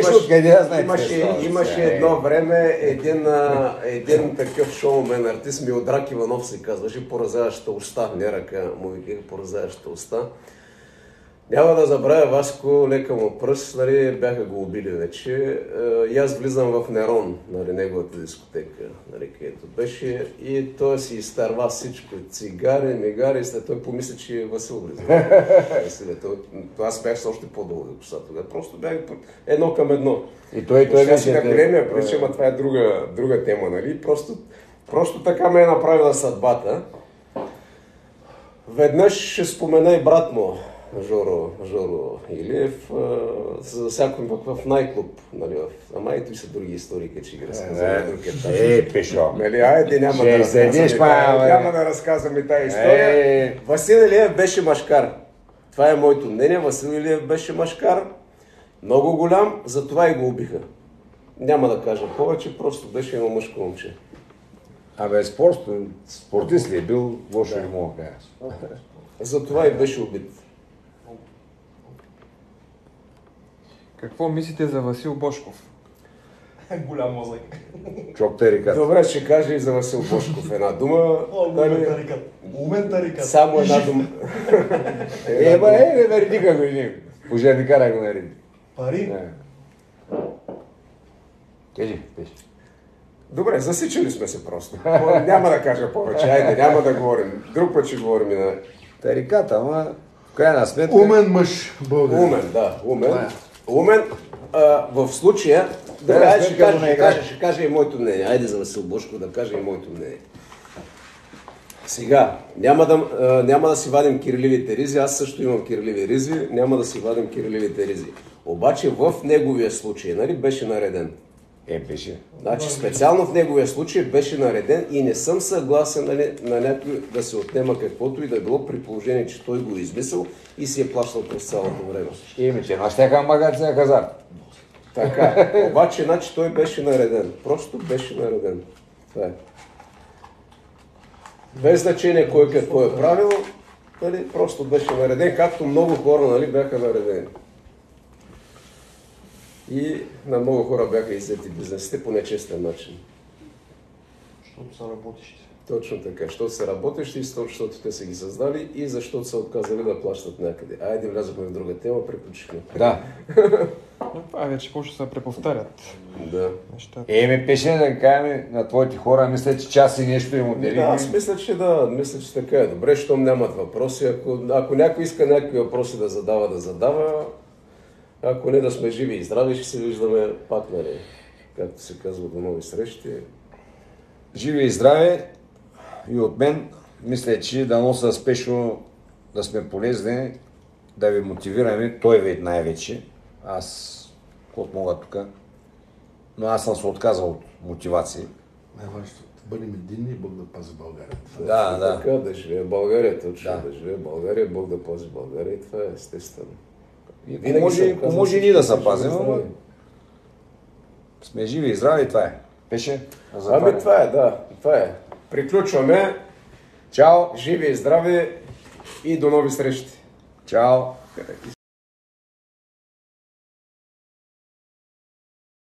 едно време един такъв шоумен, артист Милдрак Иванов се казваше, поразяващата уста, не ръка, му викаха поразяващата уста. Няма да забравя Васко, лека му пръст, нали, бяха го убили вече. И аз влизам в Нерон, нали, неговата дискотека, нали, където беше, и той си изтърва всичко, цигари, мигари, след той помисли, че Васил влиза. Аз бях с още по-дълго за коса тогава, просто бях едно към едно. И той беше на големия прича, ама това е друга тема, нали, просто така ме е направила съдбата. Веднъж ще спомена и брат му, Жоро Илиев, се засяквам в най-клуб, нали, ама ето и са други истории, къде ще ги разказваме друг етап. Пешо. Нали, айде, няма да разказваме тази история. Васил Илиев беше машкар. Това е моето мнение, Васил Илиев беше машкар, много голям, затова и го убиха. Няма да кажа повече, просто беше едно мъжко момче. Абе, спортист ли е бил, лошо ли мога да кажа. Затова и беше убит. Какво мислите за Васил Божков? Голям мозък. Чоп тарикат. Добре, ще кажа и за Васил Божков една дума. Умен тарикат. Само една дума. Не наредиха го един. Пожарникара го нареди. Пари? Кажи. Добре, засичали сме се просто. Няма да кажа повече, айде, няма да говорим. Друг път ще говорим и на... Тариката, ама в крайна сметка... Умен мъж, българин. Умен, да, умен. В случая, добре, ще кажа и моето мнение. Айде за Васил Божков да кажа и моето мнение. Сега, няма да си вадим кирливите ризи, аз също имам кирливи ризи, няма да си вадим кирливите ризи. Обаче в неговия случай, нали, беше нареден. Беше. Значи специално в неговия случай беше нареден и не съм съгласен, нали, на някой да се отнема каквото и да е било, при положение, че той го е измислил и си е плащал през цялото време. Но щеха магазина хазарт. Така, обаче, значи той беше нареден. Просто беше нареден. Това е. Без значение кой какво е правил, нали, просто беше нареден, както много хора, нали, бяха наредени. И на много хора бяха иззети бизнесите по нечестен начин. Защото са работещи. Точно така, защото са работещи и защото те са ги създали и защото са отказали да плащат някъде. Айде, влязохме в друга тема, приключихме. Да. Това вече почва да се преповтарят. Да. Пеше да кажем на твоите хора, мисля, че час и нещо им отдели. Да, аз мисля, че така е. Добре, щом нямат въпроси. Ако някой иска някакви въпроси да задава. Ако не да сме живи и здрави, ще се виждаме пак, нали, както се казва, до нови срещи. Живи и здрави и от мен, мисля, че да носа спешно да сме полезни, да ви мотивираме, той вид най-вече. Аз, каквото мога тук, но аз съм се отказал от мотивации. Най-важното, да бъдем единни и Бог да пази България. Да. Така, да живее България, точно да живее България, Бог да пази България и това е естествено. И може и ние да се пазим, но сме живи и здрави и това е. Пеше? Ами това е, да. Това е. Приключваме. Чао! Живи и здрави и до нови срещи. Чао!